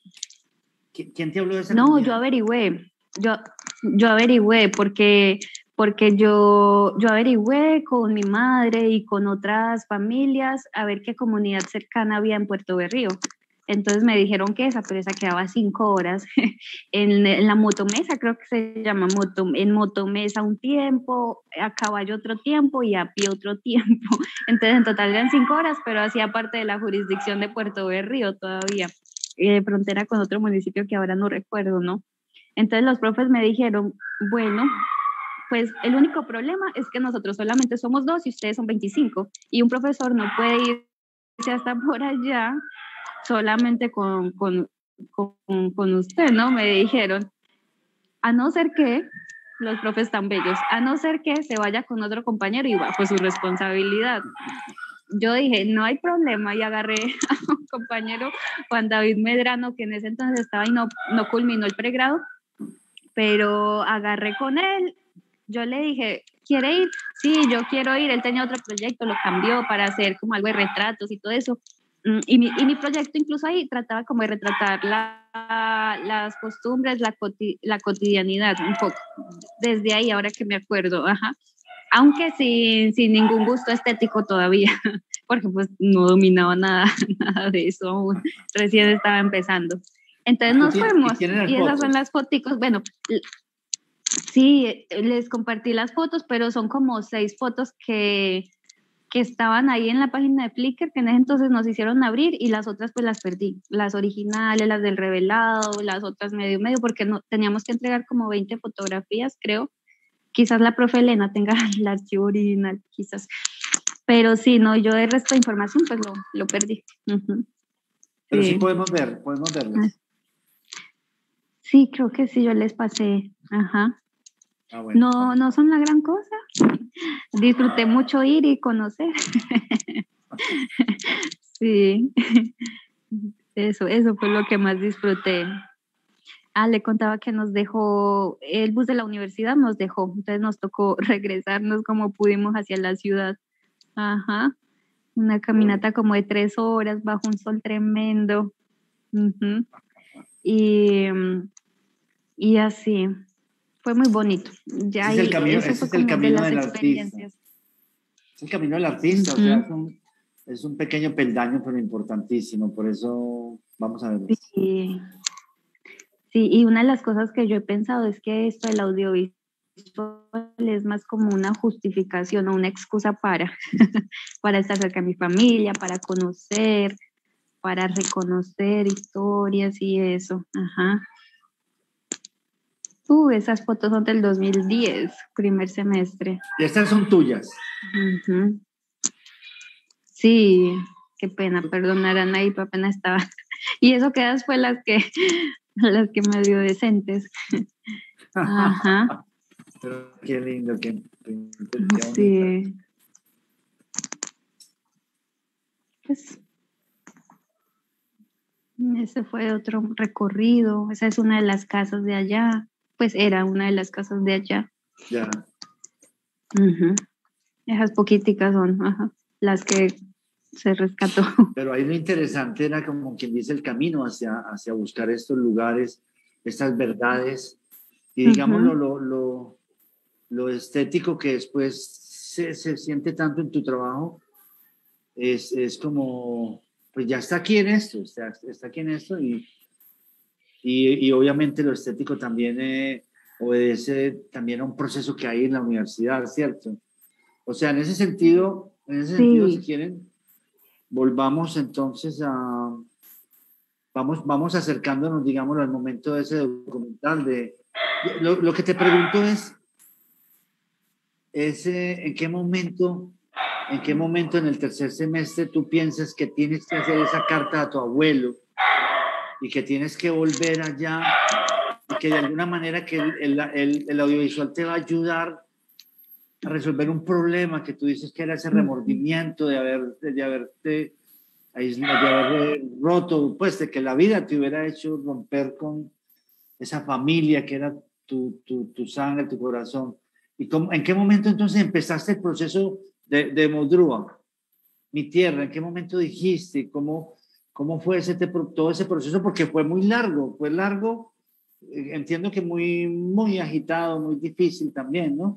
[SPEAKER 6] que ¿Quién te habló de esa
[SPEAKER 9] no
[SPEAKER 6] comunidad?
[SPEAKER 9] yo averigüé yo yo averigüé porque porque yo yo averigüé con mi madre y con otras familias a ver qué comunidad cercana había en Puerto Berrío. Entonces me dijeron que esa, pero esa quedaba cinco horas en, en la motomesa, creo que se llama moto, en motomesa un tiempo, a caballo otro tiempo y a pie otro tiempo. Entonces en total eran cinco horas, pero hacía parte de la jurisdicción de Puerto Berrío todavía, eh, frontera con otro municipio que ahora no recuerdo, ¿no? Entonces los profes me dijeron, bueno, pues el único problema es que nosotros solamente somos dos y ustedes son veinticinco, y un profesor no puede irse hasta por allá solamente con, con, con, con usted, ¿no? Me dijeron, a no ser que los profes tan bellos, a no ser que se vaya con otro compañero y bajo su responsabilidad. Yo dije, no hay problema, y agarré a un compañero, Juan David Medrano, que en ese entonces estaba y no, no culminó el pregrado, pero agarré con él. Yo le dije, ¿quiere ir? Sí, yo quiero ir. Él tenía otro proyecto, lo cambió para hacer como algo de retratos y todo eso. Y mi, y mi proyecto incluso ahí trataba como de retratar la, las costumbres, la, coti, la cotidianidad un poco. Desde ahí, ahora que me acuerdo, ajá. Aunque sin, sin ningún gusto estético todavía, porque pues no dominaba nada, nada de eso aún. Recién estaba empezando. Entonces nos fuimos y, y esas son las fotos. Bueno, sí, les compartí las fotos, pero son como seis fotos que... que estaban ahí en la página de Flickr, que en ese entonces nos hicieron abrir, y las otras pues las perdí, las originales, las del revelado, las otras medio medio, porque no, teníamos que entregar como veinte fotografías, creo. Quizás la profe Elena tenga el archivo original, quizás. Pero sí, no, yo de resto de información pues lo, lo perdí. Uh-huh.
[SPEAKER 6] Pero sí.
[SPEAKER 9] sí
[SPEAKER 6] podemos ver, podemos verlas.
[SPEAKER 9] Sí, creo que sí, yo les pasé. Ajá. Ah, bueno. No, no son la gran cosa. Disfruté mucho ir y conocer. Sí, eso, eso fue lo que más disfruté. Ah, le contaba que nos dejó, el bus de la universidad nos dejó, entonces nos tocó regresarnos como pudimos hacia la ciudad. Ajá, una caminata como de tres horas bajo un sol tremendo. Uh-huh. Y, y así. Fue muy bonito. Ya
[SPEAKER 6] ese es el camino,
[SPEAKER 9] ese
[SPEAKER 6] ese es el camino del artista. Es el camino del artista, uh-huh. O sea, es un, es un pequeño peldaño, pero importantísimo. Por eso vamos a verlo.
[SPEAKER 9] Sí. Sí, y una de las cosas que yo he pensado es que esto del audiovisual es más como una justificación o una excusa para, para estar cerca de mi familia, para conocer, para reconocer historias y eso. Ajá. Uh, esas fotos son del dos mil diez, primer semestre.
[SPEAKER 6] ¿Y estas son tuyas?
[SPEAKER 9] Uh-huh. Sí, qué pena, perdonarán ahí, apenas estaba. Y eso que das fue las que, las que me dio decentes. Ajá.
[SPEAKER 6] Pero qué lindo, qué, qué,
[SPEAKER 9] qué sí. Pues, ese fue otro recorrido. Esa es una de las casas de allá. Pues era una de las casas de allá.
[SPEAKER 6] Ya.
[SPEAKER 9] Uh-huh. Esas poquiticas son uh-huh, las que se rescató.
[SPEAKER 6] Pero ahí lo interesante era como quien dice el camino hacia, hacia buscar estos lugares, estas verdades, y digamos uh-huh. lo, lo, lo estético que después se, se siente tanto en tu trabajo, es, es como, pues ya está aquí en esto, está, está aquí en esto, y Y, y obviamente lo estético también eh, obedece también a un proceso que hay en la universidad, ¿cierto? O sea, en ese sentido, en ese sí. sentido, si quieren, volvamos entonces a... Vamos, vamos acercándonos, digamos, al momento de ese documental. De, lo, lo que te pregunto es, es eh, ¿en qué momento, en qué momento en el tercer semestre tú piensas que tienes que hacer esa carta a tu abuelo y que tienes que volver allá y que de alguna manera que el, el, el audiovisual te va a ayudar a resolver un problema que tú dices que era ese remordimiento de, haber, de, de haberte aislado, de haber roto, pues de que la vida te hubiera hecho romper con esa familia que era tu, tu, tu sangre, tu corazón? ¿Y cómo, en qué momento entonces empezaste el proceso de, de Modrúa, mi tierra? ¿En qué momento dijiste? ¿Cómo, cómo fue ese, todo ese proceso? Porque fue muy largo, fue largo, entiendo que muy, muy agitado, muy difícil también, ¿no?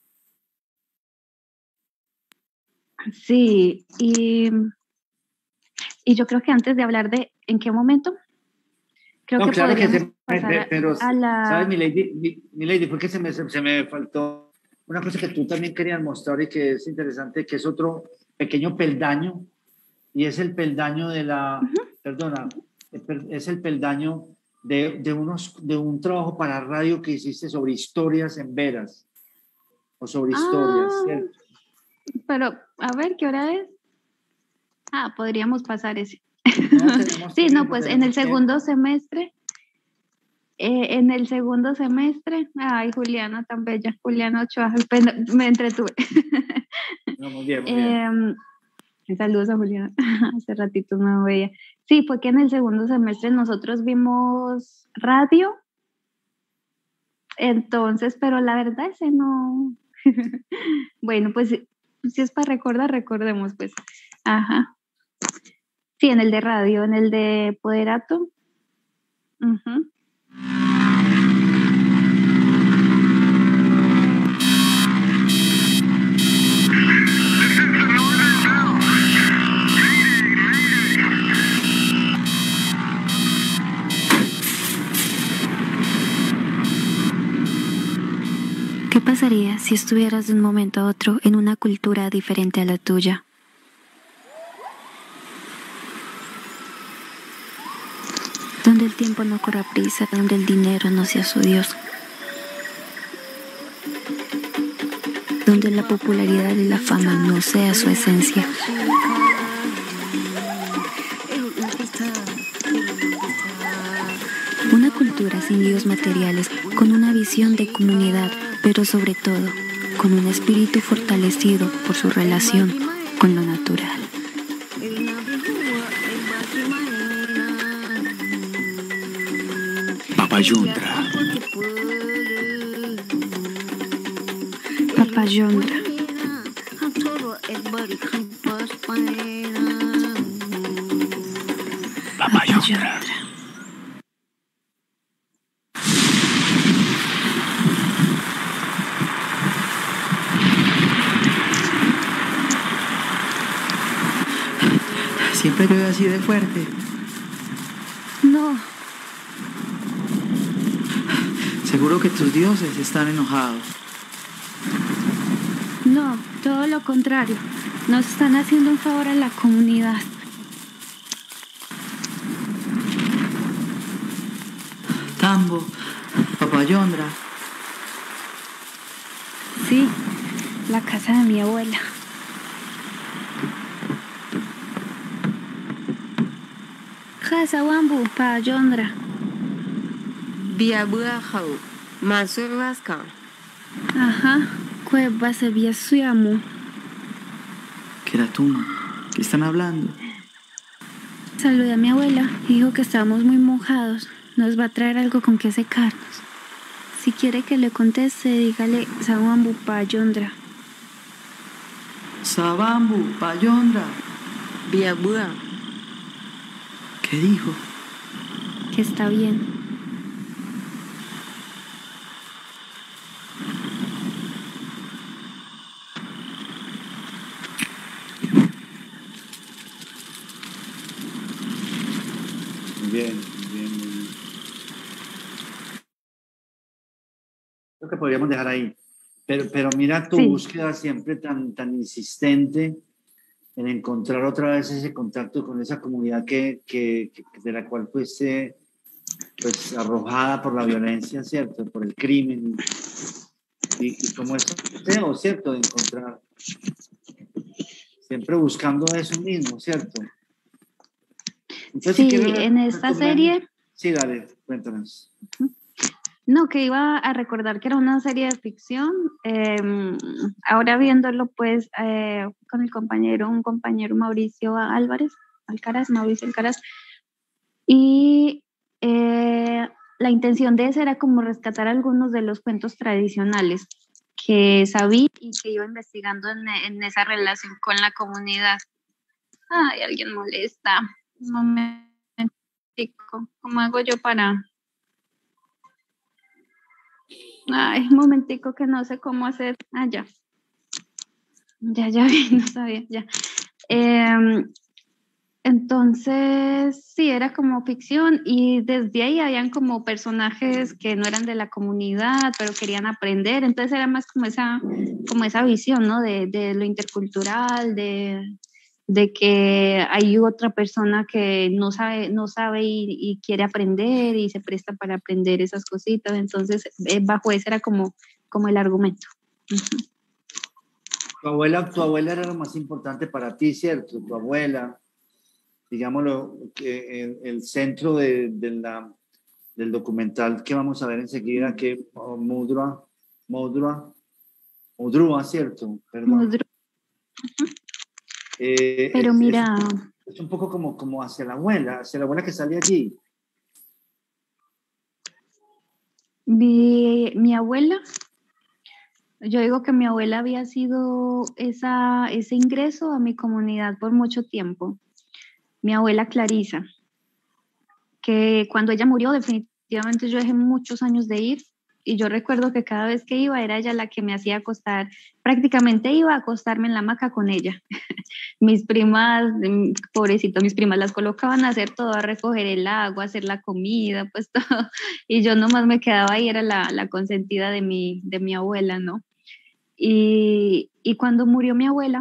[SPEAKER 9] Sí, y, y yo creo que antes de hablar de en qué momento, creo
[SPEAKER 6] no,
[SPEAKER 9] que
[SPEAKER 6] claro
[SPEAKER 9] podríamos
[SPEAKER 6] que se,
[SPEAKER 9] pasar
[SPEAKER 6] pero,
[SPEAKER 9] a la...
[SPEAKER 6] ¿sabes, mi lady? Mi, mi lady, porque se me, se me faltó una cosa que tú también querías mostrar y que es interesante, que es otro pequeño peldaño, y es el peldaño de la, uh-huh. perdona, es el peldaño de, de, unos, de un trabajo para radio que hiciste sobre historias en veras, o sobre ah, historias, ¿cierto?
[SPEAKER 9] Pero, a ver, ¿qué hora es? Ah, podríamos pasar ese. No, sí, no, pues en el segundo tiempo. semestre, Eh, en el segundo semestre, ay, Juliana tan bella, Juliana Ochoa, me entretuve.
[SPEAKER 6] No, muy bien, muy bien.
[SPEAKER 9] Eh, saludos a Juliana, hace ratito no veía. Sí, fue que en el segundo semestre nosotros vimos radio, entonces, pero la verdad ese no. Bueno, pues si es para recordar, recordemos, pues. Ajá. Sí, en el de radio, en el de Poderato. Uh-huh.
[SPEAKER 8] ¿Qué pasaría si estuvieras de un momento a otro en una cultura diferente a la tuya? Donde el tiempo no corra prisa, donde el dinero no sea su Dios. Donde la popularidad y la fama no sea su esencia. Una cultura sin líos materiales, con una visión de comunidad, pero sobre todo, con un espíritu fortalecido por su relación con lo natural.
[SPEAKER 10] Papayondra.
[SPEAKER 8] Papayondra.
[SPEAKER 10] Papayondra.
[SPEAKER 11] Siempre llueve así de fuerte.
[SPEAKER 8] No.
[SPEAKER 11] Seguro que tus dioses están enojados.
[SPEAKER 8] No, todo lo contrario. Nos están haciendo un favor a la comunidad.
[SPEAKER 11] Tambo, Papayondra.
[SPEAKER 8] Sí, la casa de mi abuela. Casa Wambu, Papayondra.
[SPEAKER 12] Biabuajau, Mansurvaska.
[SPEAKER 8] Ajá, Cueva se vía suyamu.
[SPEAKER 11] Keratuma, ¿qué están hablando?
[SPEAKER 8] Saludé a mi abuela, dijo que estábamos muy mojados. Nos va a traer algo con que secarnos. Si quiere que le conteste, dígale Sabambu Papayondra.
[SPEAKER 11] Sabambu Papayondra.
[SPEAKER 12] Biabua.
[SPEAKER 11] ¿Qué dijo?
[SPEAKER 8] Que está bien.
[SPEAKER 6] Bien, bien, bien. Creo que podríamos dejar ahí. Pero, pero mira tu sí. búsqueda siempre tan, tan insistente en encontrar otra vez ese contacto con esa comunidad que, que, que de la cual fuiste pues, arrojada por la violencia, ¿cierto? Por el crimen. Y, y como es deseo, ¿cierto? De encontrar. Siempre buscando eso mismo, ¿cierto?
[SPEAKER 9] Entonces, sí, si en esta serie...
[SPEAKER 6] Sí, dale, cuéntanos.
[SPEAKER 9] No, que iba a recordar que era una serie de ficción. Eh, ahora viéndolo, pues, eh, con el compañero, un compañero Mauricio Álvarez, Alcaraz, Mauricio Alcaraz. Y eh, la intención de ese era como rescatar algunos de los cuentos tradicionales que sabía y que iba investigando en, en esa relación con la comunidad. Ay, alguien molesta. Un momentico, ¿cómo hago yo para...? Ay, un momentico que no sé cómo hacer. Ah, ya. Ya, ya vi, no sabía, ya. Eh, entonces, sí, era como ficción y desde ahí habían como personajes que no eran de la comunidad, pero querían aprender. Entonces era más como esa, como esa visión, ¿no? De, de lo intercultural, de... de que hay otra persona que no sabe, no sabe y, y quiere aprender y se presta para aprender esas cositas. Entonces, eh, bajo ese era como, como el argumento. Uh-huh.
[SPEAKER 6] Tu abuela, tu abuela era lo más importante para ti, ¿cierto? Tu abuela, digámoslo, que el, el centro de, de, la, del documental que vamos a ver enseguida, que oh, Mudra, Mudra, Mudrua, ¿cierto? Perdón.
[SPEAKER 9] Mudrua.
[SPEAKER 6] Eh,
[SPEAKER 9] Pero
[SPEAKER 6] es,
[SPEAKER 9] mira...
[SPEAKER 6] Es, es un poco como, como hacia la abuela, hacia la abuela que sale allí.
[SPEAKER 9] Mi, mi abuela, yo digo que mi abuela había sido esa, ese ingreso a mi comunidad por mucho tiempo. Mi abuela Clarisa, que cuando ella murió definitivamente yo dejé muchos años de ir y yo recuerdo que cada vez que iba era ella la que me hacía acostar, prácticamente iba a acostarme en la hamaca con ella. Mis primas, pobrecito, mis primas las colocaban a hacer todo, a recoger el agua, a hacer la comida, pues todo, y yo nomás me quedaba ahí, era la, la consentida de mi, de mi abuela, ¿no? Y, y cuando murió mi abuela,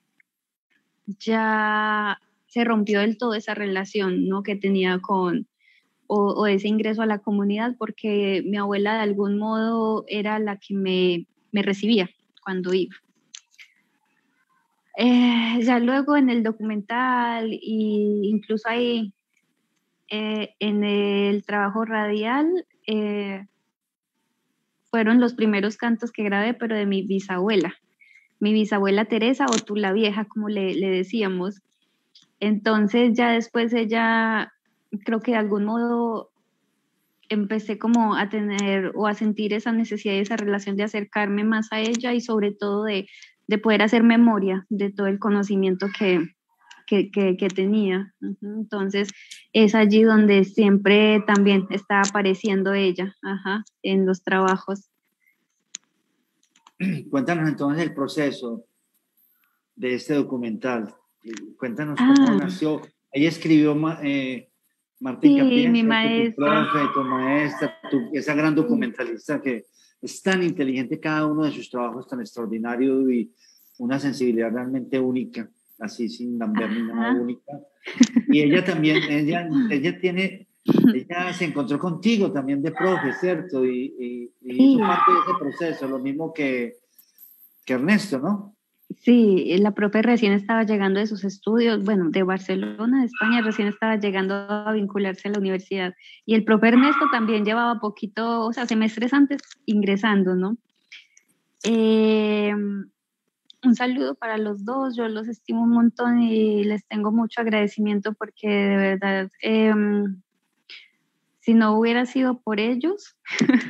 [SPEAKER 9] ya se rompió del todo esa relación, ¿no? Que tenía con, o, o ese ingreso a la comunidad, porque mi abuela de algún modo era la que me, me recibía cuando iba. Eh, ya luego en el documental e incluso ahí eh, en el trabajo radial eh, fueron los primeros cantos que grabé, pero de mi bisabuela, mi bisabuela Teresa, o tú la vieja, como le, le decíamos. Entonces ya después ella, creo que de algún modo empecé como a tener o a sentir esa necesidad y esa relación de acercarme más a ella y sobre todo de, de poder hacer memoria de todo el conocimiento que, que, que, que tenía. Entonces es allí donde siempre también está apareciendo ella, ajá, en los trabajos.
[SPEAKER 6] Cuéntanos entonces el proceso de este documental. Cuéntanos
[SPEAKER 9] Ah.
[SPEAKER 6] cómo nació. Ella escribió eh, Martín
[SPEAKER 9] Sí,
[SPEAKER 6] Capienza,
[SPEAKER 9] mi
[SPEAKER 6] tu
[SPEAKER 9] maestra.
[SPEAKER 6] profe, tu maestra, tu, esa gran documentalista que es tan inteligente, cada uno de sus trabajos tan extraordinario y una sensibilidad realmente única, así sin ver ni nada única. Y ella también, ella, ella tiene, ella se encontró contigo también de profe, ¿cierto? Y, y, y hizo parte de ese proceso, lo mismo que, que Ernesto, ¿no?
[SPEAKER 9] Sí, la profe recién estaba llegando de sus estudios, bueno, de Barcelona, de España, recién estaba llegando a vincularse a la universidad. Y el profe Ernesto también llevaba poquito, o sea, semestres antes ingresando, ¿no? Eh, un saludo para los dos, yo los estimo un montón y les tengo mucho agradecimiento porque de verdad, eh, si no hubiera sido por ellos,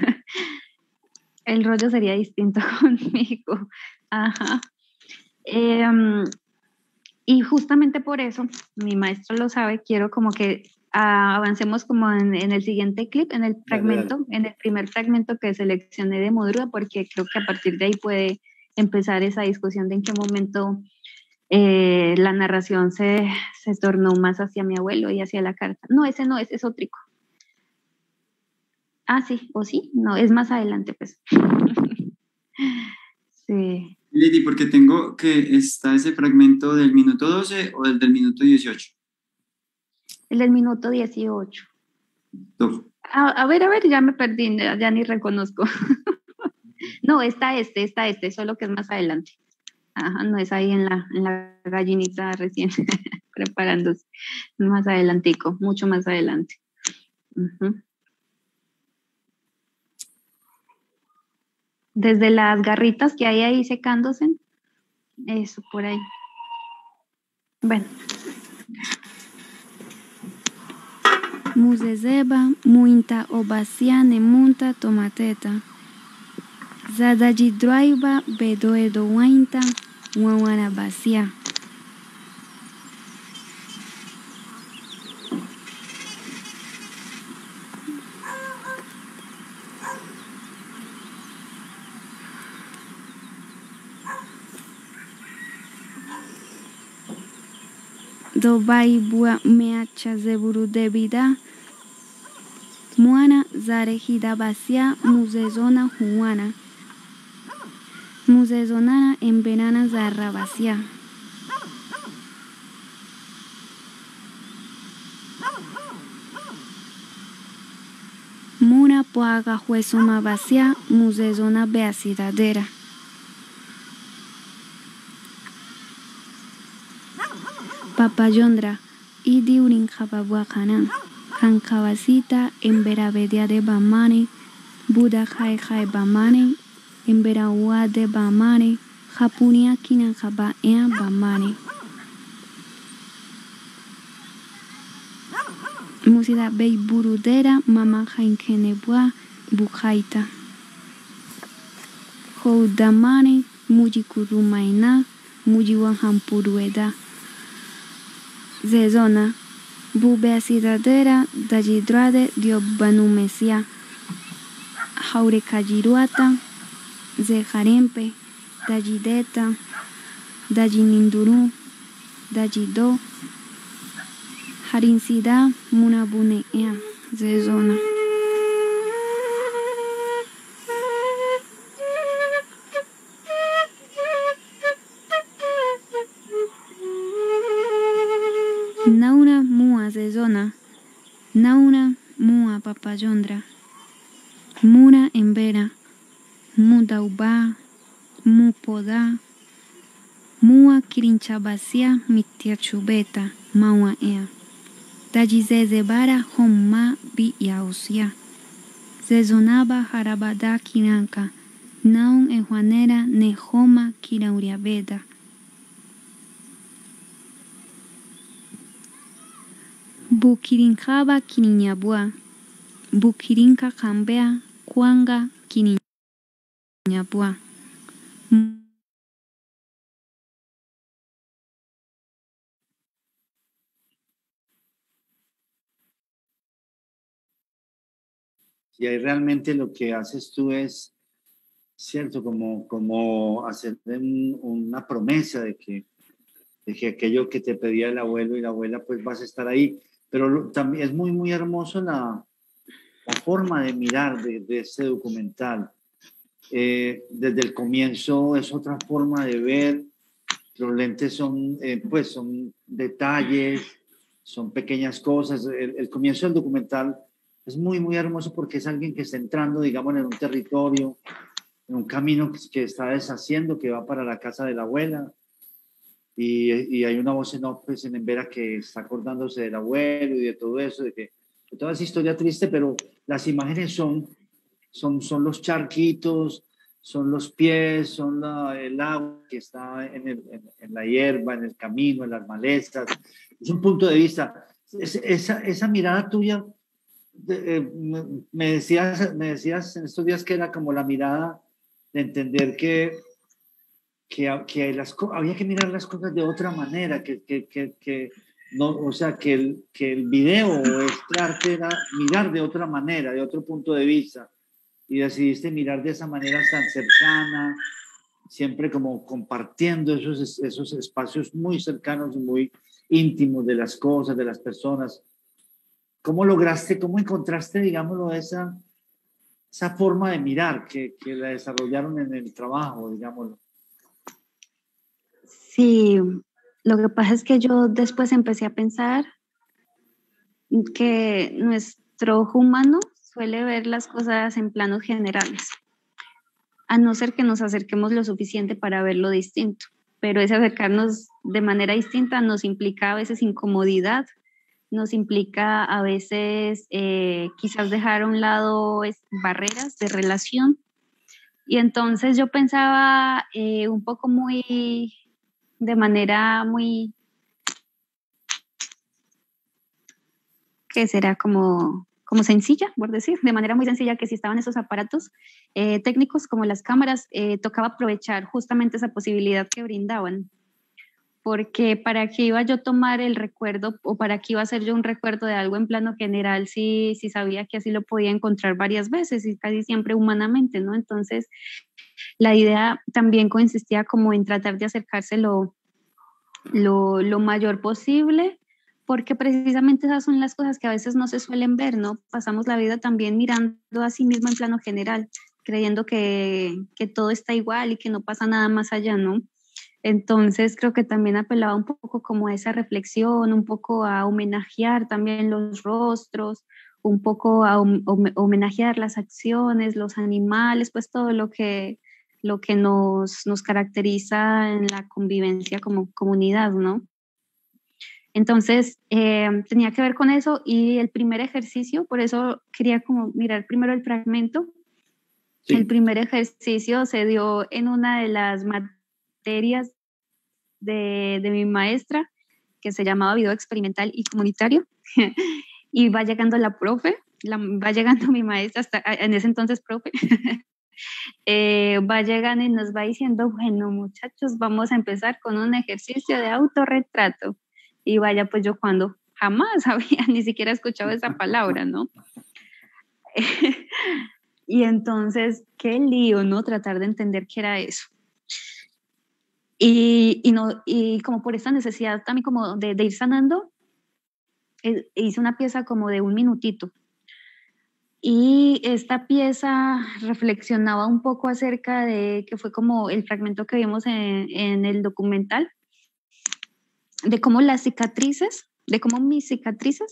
[SPEAKER 9] el rollo sería distinto conmigo. Ajá. Eh, y justamente por eso, mi maestro lo sabe, quiero como que uh, avancemos como en, en el siguiente clip, en el fragmento, en el primer fragmento que seleccioné de Mudrua, porque creo que a partir de ahí puede empezar esa discusión de en qué momento eh, la narración se, se tornó más hacia mi abuelo y hacia la carta. No, ese no, ese es otrico. Ah, sí, o sí, no, es más adelante, pues. Sí.
[SPEAKER 5] Lady, porque tengo que está ese fragmento del minuto doce o del del minuto dieciocho.
[SPEAKER 9] El del minuto dieciocho.
[SPEAKER 5] No.
[SPEAKER 9] A, a ver, a ver, ya me perdí, ya, ya ni reconozco. No, está este, está este, solo que es más adelante. Ajá, no es ahí en la, en la gallinita recién preparándose. Más adelantico, mucho más adelante. Uh-huh. Desde las garritas que hay ahí secándose, eso por ahí. Bueno.
[SPEAKER 8] Muzezeba muinta obasiane munta tomateta. Zadajidroiba bedoedo wainta wawana basia. Dobai bua meacha zeburu debida muana zarejida basia muzezona juana muzezonana en venana zarra basia muna poaga juesoma basia muzezona beacidadera. Papayondra, idi urin jababuacanan. Kankabasita Emberabedia de Bamane, Buda Jai Jai Bamane, Emberaua de Bamane, Japunia Kinankaba Ea Bamane. Musida Bei Burudera, Mama Jainkenebua, Bujaita. Houdamane, Mujikurumaina, Mujiwanhampurueda. Zezona, Bubea Cidadera, Dajidrade, Diobanumesia. Jaurecajiruata, Zejarempe, Dajideta, Dajininduru, Dajido, Harinsida, Munabunea, Zezona. Nauna Mua Zezona, Nauna Mua Papayondra, Mura Embera, Mudauba, Mupoda, Mua Kirinchabasia Mitiachubeta, Maua Ea. Dajizezebara Homma Bi Yausia. Zezonaba Harabada Kiranka, Naun e Juanera Nehoma Kirauriabeda. Bukirinjaba Kiniñabua, Bukirinka Kambea, Kuanga Kiniñabua.
[SPEAKER 6] Y ahí realmente lo que haces tú es, cierto, como, como hacer un, una promesa de que, de que aquello que te pedía el abuelo y la abuela, pues vas a estar ahí. Pero lo, también es muy, muy hermoso la, la forma de mirar de, de este documental. Eh, desde el comienzo es otra forma de ver. Los lentes son, eh, pues, son detalles, son pequeñas cosas. El, el comienzo del documental es muy, muy hermoso porque es alguien que está entrando, digamos, en un territorio, en un camino que, que está deshaciendo, que va para la casa de la abuela. Y, y hay una voz en off, pues, en Embera que está acordándose del abuelo y de todo eso, de, que, de toda esa historia triste, pero las imágenes son, son, son los charquitos, son los pies, son la, el agua que está en, el, en, en la hierba, en el camino, en las malezas. Es un punto de vista. Es, esa, esa mirada tuya, de, eh, me, decías, me decías en estos días que era como la mirada de entender que, que, que las, había que mirar las cosas de otra manera, que, que, que, que no, o sea, que el, que el video o este arte era mirar de otra manera, de otro punto de vista. Y decidiste mirar de esa manera tan cercana, siempre como compartiendo esos, esos espacios muy cercanos y muy íntimos de las cosas, de las personas. ¿Cómo lograste, cómo encontraste, digámoslo, esa, esa forma de mirar que, que la desarrollaron en el trabajo, digámoslo?
[SPEAKER 9] Sí, lo que pasa es que yo después empecé a pensar que nuestro ojo humano suele ver las cosas en planos generales, a no ser que nos acerquemos lo suficiente para verlo distinto, pero ese acercarnos de manera distinta nos implica a veces incomodidad, nos implica a veces eh, quizás dejar a un lado es, barreras de relación, y entonces yo pensaba eh, un poco muy, de manera muy, ¿qué será? Como... como sencilla, por decir, de manera muy sencilla, que si estaban esos aparatos eh, técnicos como las cámaras, eh, tocaba aprovechar justamente esa posibilidad que brindaban, porque para qué iba yo a tomar el recuerdo o para qué iba a hacer yo un recuerdo de algo en plano general si, si sabía que así lo podía encontrar varias veces y casi siempre humanamente, ¿no? Entonces, la idea también consistía como en tratar de acercarse lo, lo, lo mayor posible, porque precisamente esas son las cosas que a veces no se suelen ver, ¿no? Pasamos la vida también mirando a sí mismo en plano general, creyendo que, que todo está igual y que no pasa nada más allá, ¿no? Entonces creo que también apelaba un poco como a esa reflexión, un poco a homenajear también los rostros, un poco a homenajear las acciones, los animales, pues todo lo que, lo que nos, nos caracteriza en la convivencia como comunidad, ¿no? Entonces, eh, tenía que ver con eso y el primer ejercicio, por eso quería como mirar primero el fragmento. Sí. El primer ejercicio se dio en una de las materias de, de mi maestra, que se llamaba video experimental y comunitario, y va llegando la profe, la, va llegando mi maestra, hasta, en ese entonces profe, eh, va llegando y nos va diciendo, bueno muchachos, vamos a empezar con un ejercicio de autorretrato. Y vaya, pues yo cuando jamás había ni siquiera escuchado esa palabra, ¿no? Y entonces, qué lío, ¿no? Tratar de entender qué era eso. Y, y, no, y como por esta necesidad también como de, de ir sanando, eh, hice una pieza como de un minutito. Y esta pieza reflexionaba un poco acerca de, que fue como el fragmento que vimos en, en el documental, de cómo las cicatrices, de cómo mis cicatrices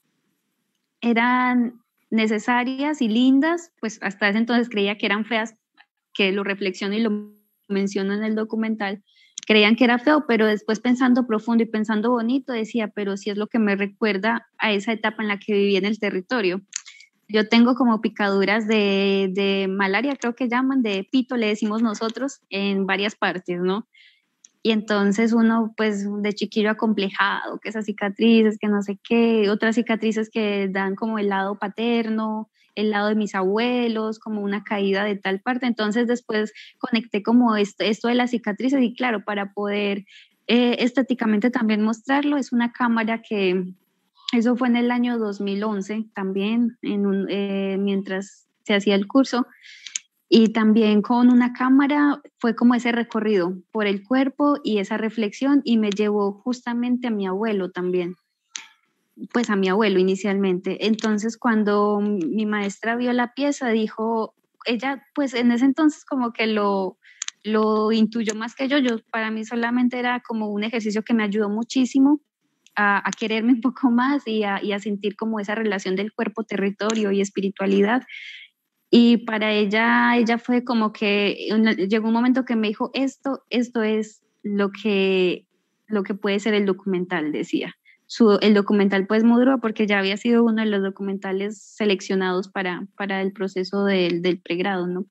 [SPEAKER 9] eran necesarias y lindas, pues hasta ese entonces creía que eran feas, que lo reflexiono y lo menciono en el documental, creían que era feo, pero después pensando profundo y pensando bonito, decía, pero sí es lo que me recuerda a esa etapa en la que viví en el territorio. Yo tengo como picaduras de, de malaria, creo que llaman, de pito, le decimos nosotros, en varias partes, ¿no? Y entonces uno, pues, de chiquillo acomplejado, que esas cicatrices, que no sé qué, otras cicatrices que dan como el lado paterno, el lado de mis abuelos, como una caída de tal parte. Entonces después conecté como esto, esto de las cicatrices y claro, para poder eh, estéticamente también mostrarlo, es una cámara que, eso fue en el año dos mil once también, en un, eh, mientras se hacía el curso. Y también con una cámara fue como ese recorrido por el cuerpo y esa reflexión y me llevó justamente a mi abuelo también, pues a mi abuelo inicialmente. Entonces cuando mi maestra vio la pieza dijo, ella pues en ese entonces como que lo, lo intuyó más que yo, yo para mí solamente era como un ejercicio que me ayudó muchísimo a, a quererme un poco más y a, y a sentir como esa relación del cuerpo, territorio y espiritualidad. Y para ella, ella fue como que llegó un momento que me dijo, esto, esto es lo que, lo que puede ser el documental, decía. Su, el documental pues muy duro porque ya había sido uno de los documentales seleccionados para, para el proceso del, del pregrado, ¿no?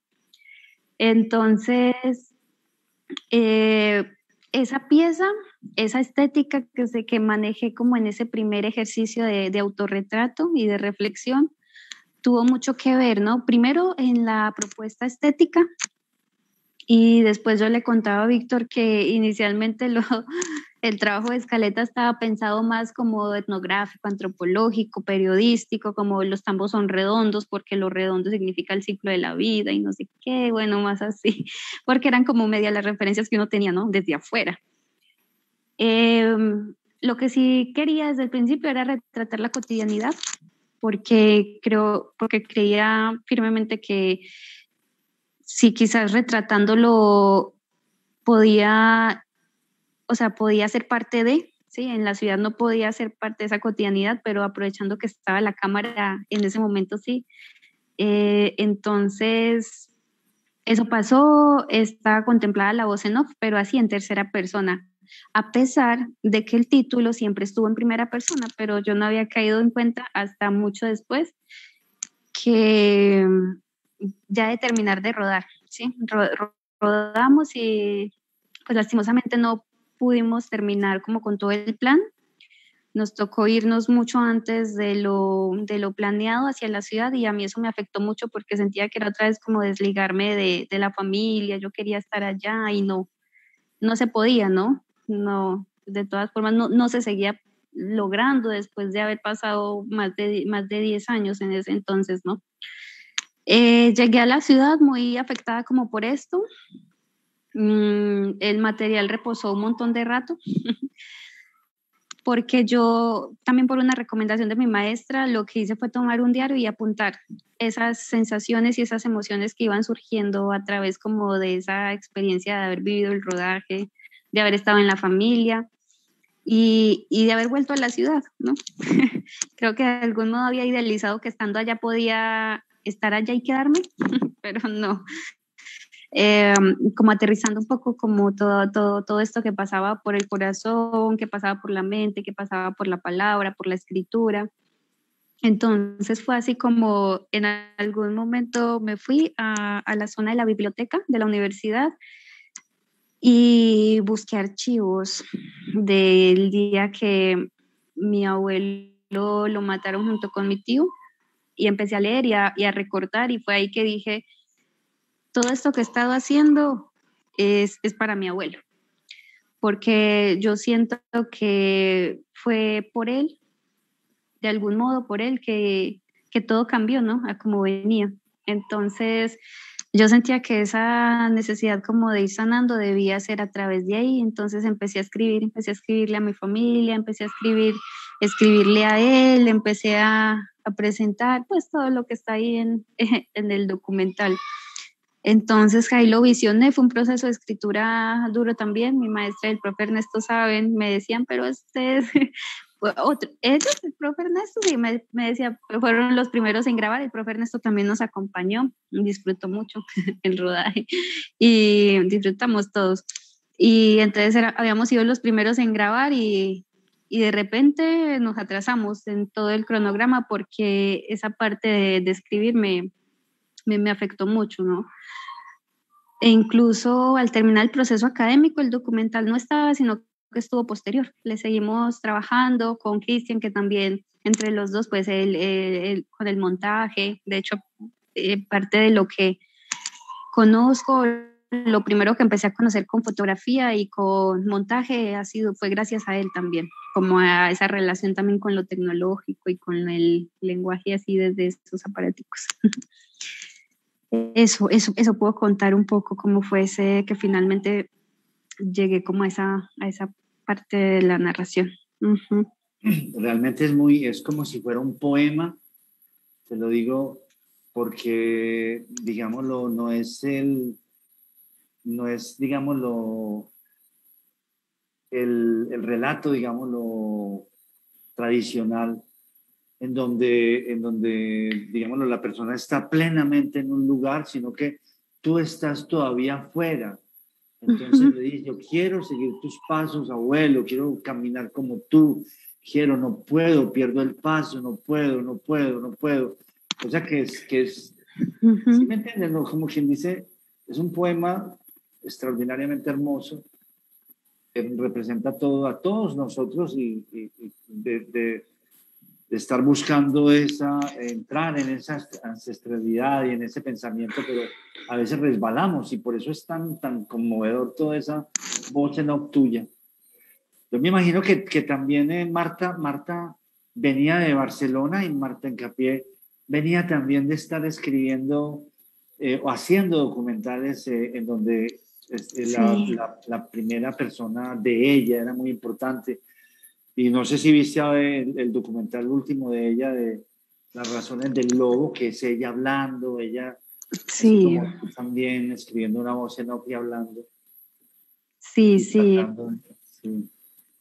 [SPEAKER 9] Entonces, eh, esa pieza, esa estética que, se, que manejé como en ese primer ejercicio de, de autorretrato y de reflexión, tuvo mucho que ver, ¿no? Primero en la propuesta estética y después yo le contaba a Víctor que inicialmente lo, el trabajo de escaleta estaba pensado más como etnográfico, antropológico, periodístico, como los tambos son redondos porque lo redondo significa el ciclo de la vida y no sé qué, bueno, más así, porque eran como media las referencias que uno tenía, ¿no? Desde afuera. Eh, lo que sí quería desde el principio era retratar la cotidianidad, porque creo, porque creía firmemente que sí, quizás retratándolo podía, o sea, podía ser parte de, sí, en la ciudad no podía ser parte de esa cotidianidad, pero aprovechando que estaba la cámara en ese momento, sí. Eh, entonces, eso pasó, está contemplada la voz en off, pero así en tercera persona. A pesar de que el título siempre estuvo en primera persona, pero yo no había caído en cuenta hasta mucho después que ya de terminar de rodar, ¿sí? Rodamos y pues lastimosamente no pudimos terminar como con todo el plan. Nos tocó irnos mucho antes de lo, de lo planeado hacia la ciudad y a mí eso me afectó mucho porque sentía que era otra vez como desligarme de, de la familia, yo quería estar allá y no, no se podía, ¿no? No, de todas formas no, no se seguía logrando después de haber pasado más de, más de diez años en ese entonces, ¿no? Eh, llegué a la ciudad muy afectada como por esto. Mm, el material reposó un montón de rato porque yo también por una recomendación de mi maestra lo que hice fue tomar un diario y apuntar esas sensaciones y esas emociones que iban surgiendo a través como de esa experiencia de haber vivido el rodaje, de haber estado en la familia y, y de haber vuelto a la ciudad, ¿no? Creo que de algún modo había idealizado que estando allá podía estar allá y quedarme, pero no. eh, como aterrizando un poco como todo, todo, todo esto que pasaba por el corazón, que pasaba por la mente, que pasaba por la palabra, por la escritura. Entonces fue así como en algún momento me fui a, a la zona de la biblioteca de la universidad y busqué archivos del día que mi abuelo lo mataron junto con mi tío y empecé a leer y a, y a recortar, y fue ahí que dije, todo esto que he estado haciendo es, es para mi abuelo, porque yo siento que fue por él, de algún modo por él, que, que todo cambió, ¿no? A como venía. Entonces, yo sentía que esa necesidad como de ir sanando debía ser a través de ahí. Entonces empecé a escribir, empecé a escribirle a mi familia, empecé a escribir, escribirle a él, empecé a, a presentar pues todo lo que está ahí en, en el documental. Entonces ahí lo visioné, fue un proceso de escritura duro también. Mi maestra y el profe Ernesto saben, me decían, pero ustedes... Otro, ellos, el profe Ernesto, sí, me, me decía, fueron los primeros en grabar. El profe Ernesto también nos acompañó, disfrutó mucho el rodaje y disfrutamos todos. Y entonces era, habíamos sido los primeros en grabar y, y de repente nos atrasamos en todo el cronograma porque esa parte de, de escribir me, me, me afectó mucho, ¿no? E incluso al terminar el proceso académico, el documental no estaba, sino que estuvo posterior. Le seguimos trabajando con Cristian, que también entre los dos, pues él, él, él con el montaje, de hecho, eh, parte de lo que conozco, lo primero que empecé a conocer con fotografía y con montaje ha sido, fue gracias a él también, como a esa relación también con lo tecnológico y con el lenguaje así desde esos aparaticos. Eso, eso, eso puedo contar un poco cómo fue ese que finalmente llegué como a esa, a esa parte de la narración. Uh-huh.
[SPEAKER 6] Realmente es muy, es como si fuera un poema, te lo digo porque, digámoslo, no es el, no es, digámoslo, el, el relato, digámoslo, tradicional, en donde, en donde, digámoslo, la persona está plenamente en un lugar, sino que tú estás todavía afuera. Entonces uh-huh. le dices, yo quiero seguir tus pasos, abuelo, quiero caminar como tú, quiero, no puedo, pierdo el paso, no puedo, no puedo, no puedo. O sea que es, que es uh-huh. ¿sí me entiendes? ¿No? Como quien dice, es un poema extraordinariamente hermoso, que representa todo, a todos nosotros y, y, y de, de, de estar buscando esa, entrar en esa ancestralidad y en ese pensamiento, pero a veces resbalamos y por eso es tan, tan conmovedor toda esa voz en off tuya. Yo me imagino que, que también eh, Marta, Marta venía de Barcelona y Marta Encapié venía también de estar escribiendo eh, o haciendo documentales eh, en donde eh, la, sí. la, la primera persona de ella era muy importante. Y no sé si viste el, el documental último de ella, de Las razones del lobo, que es ella hablando, ella
[SPEAKER 9] sí.
[SPEAKER 6] como también escribiendo una voz en off y hablando.
[SPEAKER 9] Sí,
[SPEAKER 6] y
[SPEAKER 9] sí.
[SPEAKER 6] Tratando, sí.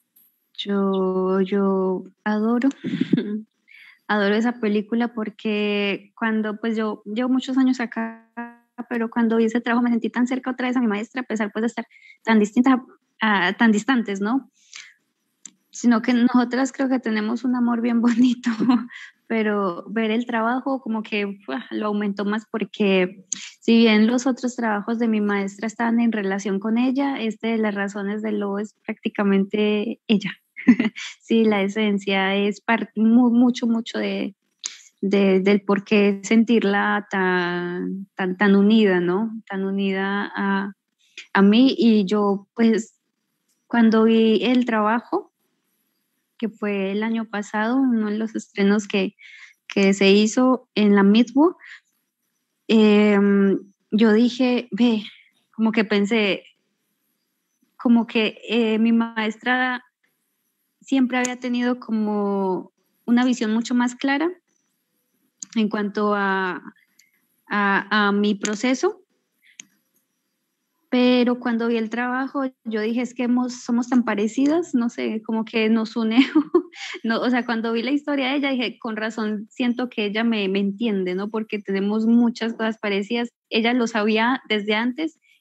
[SPEAKER 9] Yo, yo adoro, adoro esa película porque cuando, pues yo llevo muchos años acá, pero cuando vi ese trabajo me sentí tan cerca otra vez a mi maestra, a pesar pues de estar tan distintas, uh, tan distantes, ¿no? Sino que nosotras creo que tenemos un amor bien bonito, pero ver el trabajo como que uf, lo aumentó más porque si bien los otros trabajos de mi maestra estaban en relación con ella, este de Las razones del lobo es prácticamente ella. Sí, la esencia es parte, muy, mucho, mucho de, de, del por qué sentirla tan, tan, tan unida, ¿no? Tan unida a, a mí. Y yo, pues, cuando vi el trabajo, que fue el año pasado, uno de los estrenos que, que se hizo en la Midwood, eh, yo dije, ve, como que pensé, como que eh, mi maestra siempre había tenido como una visión mucho más clara en cuanto a, a, a mi proceso, pero cuando vi el trabajo yo dije, es que hemos, somos tan parecidas, no sé, como que nos une, no, o sea, cuando vi la historia de ella dije, con razón siento que ella me, me entiende, ¿no? Porque tenemos muchas cosas parecidas, ella lo sabía desde antes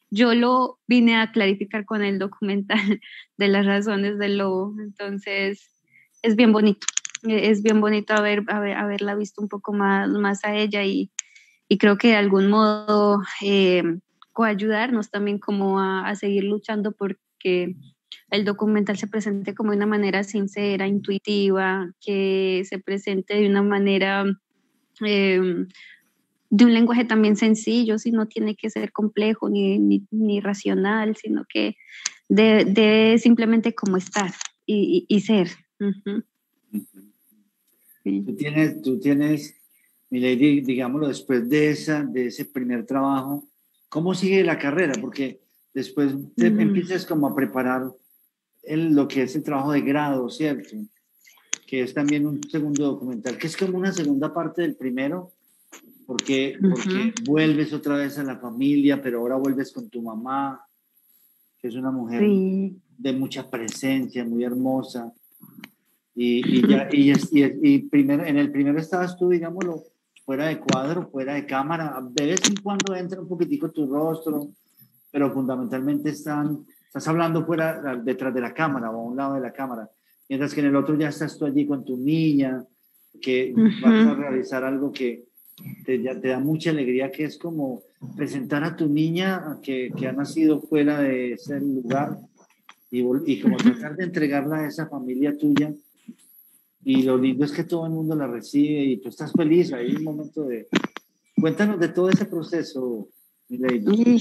[SPEAKER 9] yo lo vine a clarificar con el documental de las razones del lobo. Entonces, es bien bonito. Es bien bonito haber, haber, haberla visto un poco más, más a ella y, y creo que de algún modo eh, coayudarnos también como a, a seguir luchando porque el documental se presente como de una manera sincera, intuitiva, que se presente de una manera, eh, de un lenguaje también sencillo, si no tiene que ser complejo ni, ni, ni racional, sino que debe de simplemente como estar y, y, y ser. Uh-huh.
[SPEAKER 6] Sí. Tú tienes, tú tienes, Milady, digámoslo, después de, esa, de ese primer trabajo, ¿cómo sigue la carrera? Porque después te uh-huh. empiezas como a preparar el, lo que es el trabajo de grado, ¿cierto? Que es también un segundo documental, que es como una segunda parte del primero, porque, uh-huh. porque vuelves otra vez a la familia, pero ahora vuelves con tu mamá, que es una mujer sí. de mucha presencia, muy hermosa. Y, y, ya, y, y, y primero, en el primero estabas tú, digámoslo, fuera de cuadro, fuera de cámara, de vez en cuando entra un poquitico tu rostro, pero fundamentalmente están, estás hablando fuera, detrás de la cámara o a un lado de la cámara, mientras que en el otro ya estás tú allí con tu niña, que uh-huh. vas a realizar algo que te, ya te da mucha alegría, que es como presentar a tu niña que, que ha nacido fuera de ese lugar y, y como tratar de entregarla a esa familia tuya. Y lo lindo es que todo el mundo la recibe y tú estás feliz. Hay un momento de... Cuéntanos de todo ese proceso, Milady.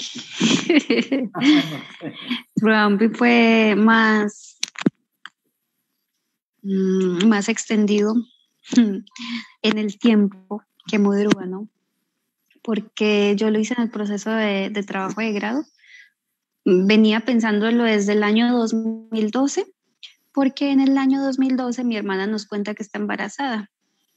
[SPEAKER 9] Rampi fue más, más extendido en el tiempo que Mudrúa, ¿no? Porque yo lo hice en el proceso de, de trabajo de grado. Venía pensándolo desde el año dos mil doce, porque en el año dos mil doce mi hermana nos cuenta que está embarazada.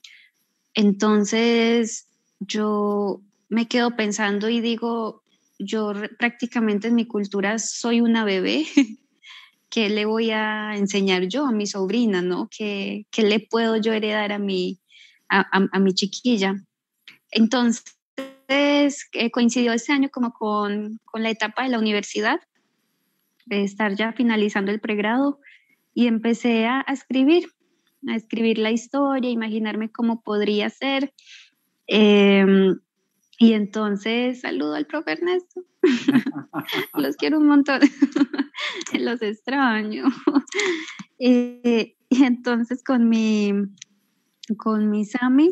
[SPEAKER 9] Entonces yo me quedo pensando y digo, yo prácticamente en mi cultura soy una bebé, ¿qué le voy a enseñar yo a mi sobrina, no? ¿Qué, qué le puedo yo heredar a mi, a, a, a mi chiquilla? Entonces eh, coincidió ese año como con, con la etapa de la universidad, de estar ya finalizando el pregrado. Y empecé a, a escribir, a escribir la historia, imaginarme cómo podría ser. Eh, y entonces saludo al profe Ernesto. Los quiero un montón. Los extraño. Eh, y entonces con mi, con mi Sami,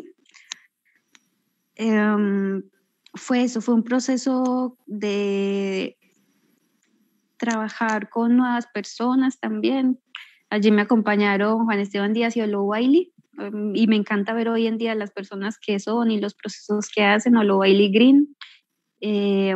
[SPEAKER 9] eh, fue eso, fue un proceso de trabajar con nuevas personas también. Allí me acompañaron Juan Esteban Díaz y Olo Bailey, um, y me encanta ver hoy en día las personas que son y los procesos que hacen. Olo Bailey Green. Eh,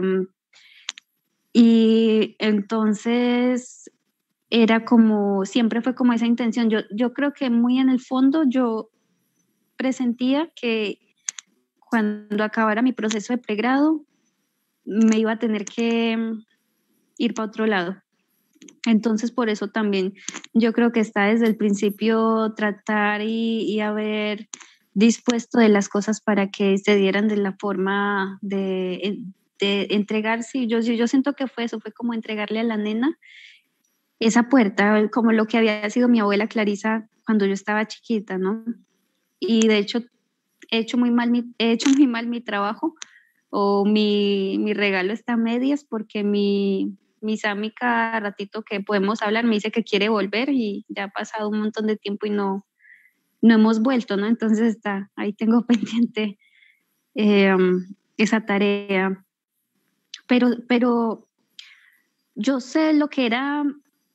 [SPEAKER 9] y entonces era como, siempre fue como esa intención. Yo, yo creo que muy en el fondo yo presentía que cuando acabara mi proceso de pregrado me iba a tener que ir para otro lado. Entonces, por eso también yo creo que está desde el principio tratar y, y haber dispuesto de las cosas para que se dieran de la forma de, de entregarse. Yo, yo siento que fue eso, fue como entregarle a la nena esa puerta, como lo que había sido mi abuela Clarisa cuando yo estaba chiquita, ¿no? Y de hecho, he hecho muy mal mi, he hecho muy mal mi trabajo, o mi, mi regalo está a medias, porque mi... mi Sami cada ratito que podemos hablar me dice que quiere volver y ya ha pasado un montón de tiempo y no, no hemos vuelto, ¿no? Entonces está, ahí tengo pendiente eh, esa tarea. Pero, pero yo sé lo que era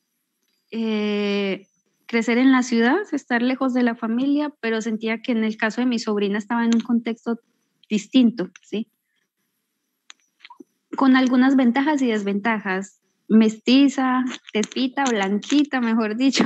[SPEAKER 9] eh, crecer en la ciudad, estar lejos de la familia, pero sentía que en el caso de mi sobrina estaba en un contexto distinto, ¿sí? Con algunas ventajas y desventajas, mestiza, tepita, blanquita, mejor dicho.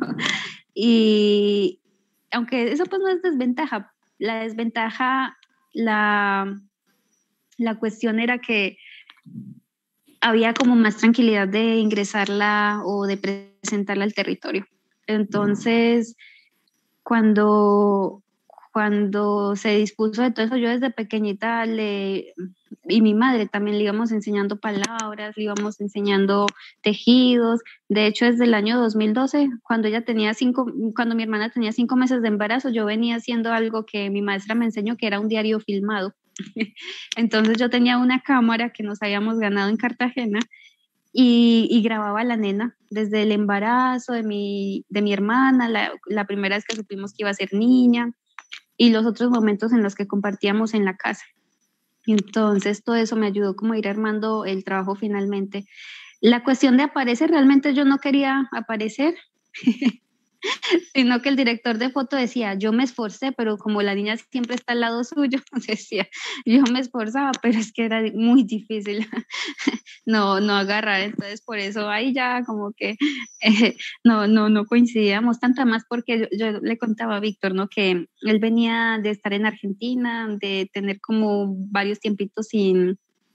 [SPEAKER 9] Y aunque eso pues no es desventaja, la desventaja, la, la cuestión era que había como más tranquilidad de ingresarla o de presentarla al territorio. Entonces, cuando, cuando se dispuso de todo eso, yo desde pequeñita le, y mi madre también le íbamos enseñando palabras, le íbamos enseñando tejidos. De hecho, desde el año dos mil doce, cuando ella tenía cinco, cuando mi hermana tenía cinco meses de embarazo, yo venía haciendo algo que mi maestra me enseñó, que era un diario filmado. Entonces yo tenía una cámara que nos habíamos ganado en Cartagena y, y grababa a la nena desde el embarazo de mi, de mi hermana, la, la primera vez que supimos que iba a ser niña, y los otros momentos en los que compartíamos en la casa. Entonces todo eso me ayudó como a ir armando el trabajo finalmente. La cuestión de aparecer, realmente yo no quería aparecer, sino que el director de foto decía, yo me esforcé, pero como la niña siempre está al lado suyo, decía, yo me esforzaba, pero es que era muy difícil no, no agarrar, entonces por eso ahí ya como que eh, no, no, no coincidíamos tanto, más porque yo, yo le contaba a Víctor, ¿no? Que él venía de estar en Argentina, de tener como varios tiempitos sin...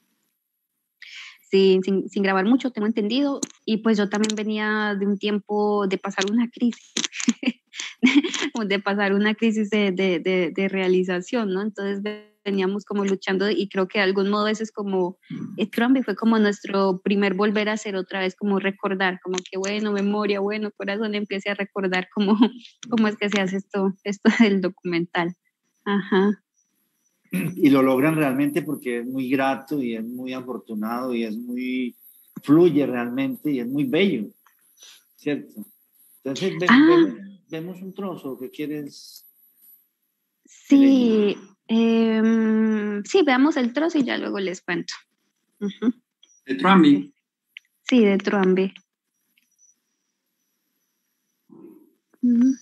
[SPEAKER 9] Sin, sin, sin grabar mucho, tengo entendido, y pues yo también venía de un tiempo de pasar una crisis, de pasar una crisis de, de, de, de realización, ¿no? Entonces veníamos como luchando y creo que de algún modo eso es como, eh, Trump fue como nuestro primer volver a hacer otra vez, como recordar, como que bueno, memoria, bueno, corazón, empiece a recordar cómo, cómo es que se hace esto, esto del documental. Ajá.
[SPEAKER 6] Y lo logran realmente porque es muy grato y es muy afortunado y es muy, fluye realmente y es muy bello, ¿cierto? Entonces ve,
[SPEAKER 9] Ah,
[SPEAKER 6] ve, vemos un trozo, ¿qué quieres?
[SPEAKER 9] Sí, eh, sí, veamos el trozo y ya luego les cuento. Uh-huh.
[SPEAKER 5] ¿De Truambi?
[SPEAKER 9] Sí, de Truambi. Uh-huh.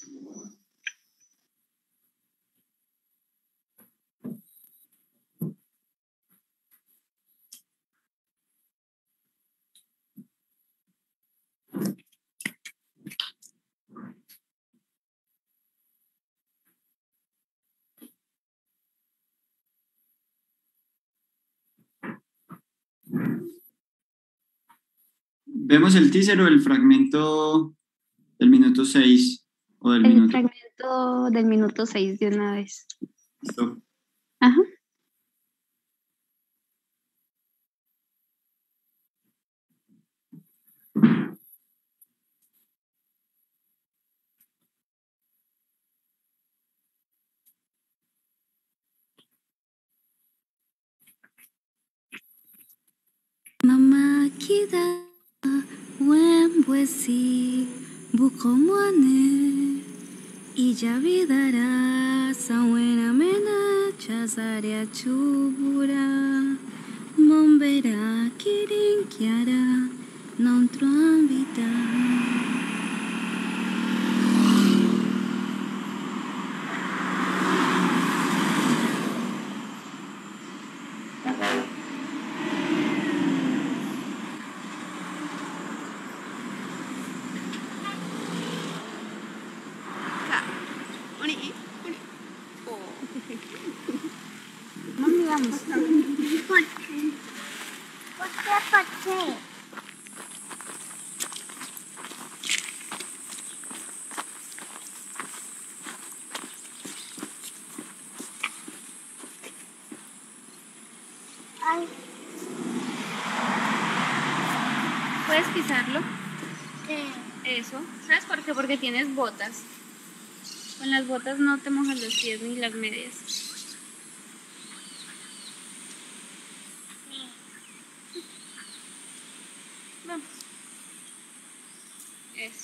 [SPEAKER 5] ¿Vemos el teaser o el fragmento del minuto seis? O del
[SPEAKER 9] El
[SPEAKER 5] minuto...
[SPEAKER 9] fragmento del minuto seis de una vez.
[SPEAKER 5] Listo.
[SPEAKER 9] Ajá.
[SPEAKER 8] Mama kita wembwesi bukomwane ija vidara sawena mena chazaria chubura bombera kirinkiara non troambita.
[SPEAKER 13] Mami, vamos. ¿Por qué? ¿Por qué? ¿Por qué? Ay.
[SPEAKER 9] ¿Puedes pisarlo?
[SPEAKER 13] ¿Qué?
[SPEAKER 9] Eso. ¿Sabes por qué? Porque tienes botas. Con las botas no te mojas los pies ni las medias. Vamos. Eso.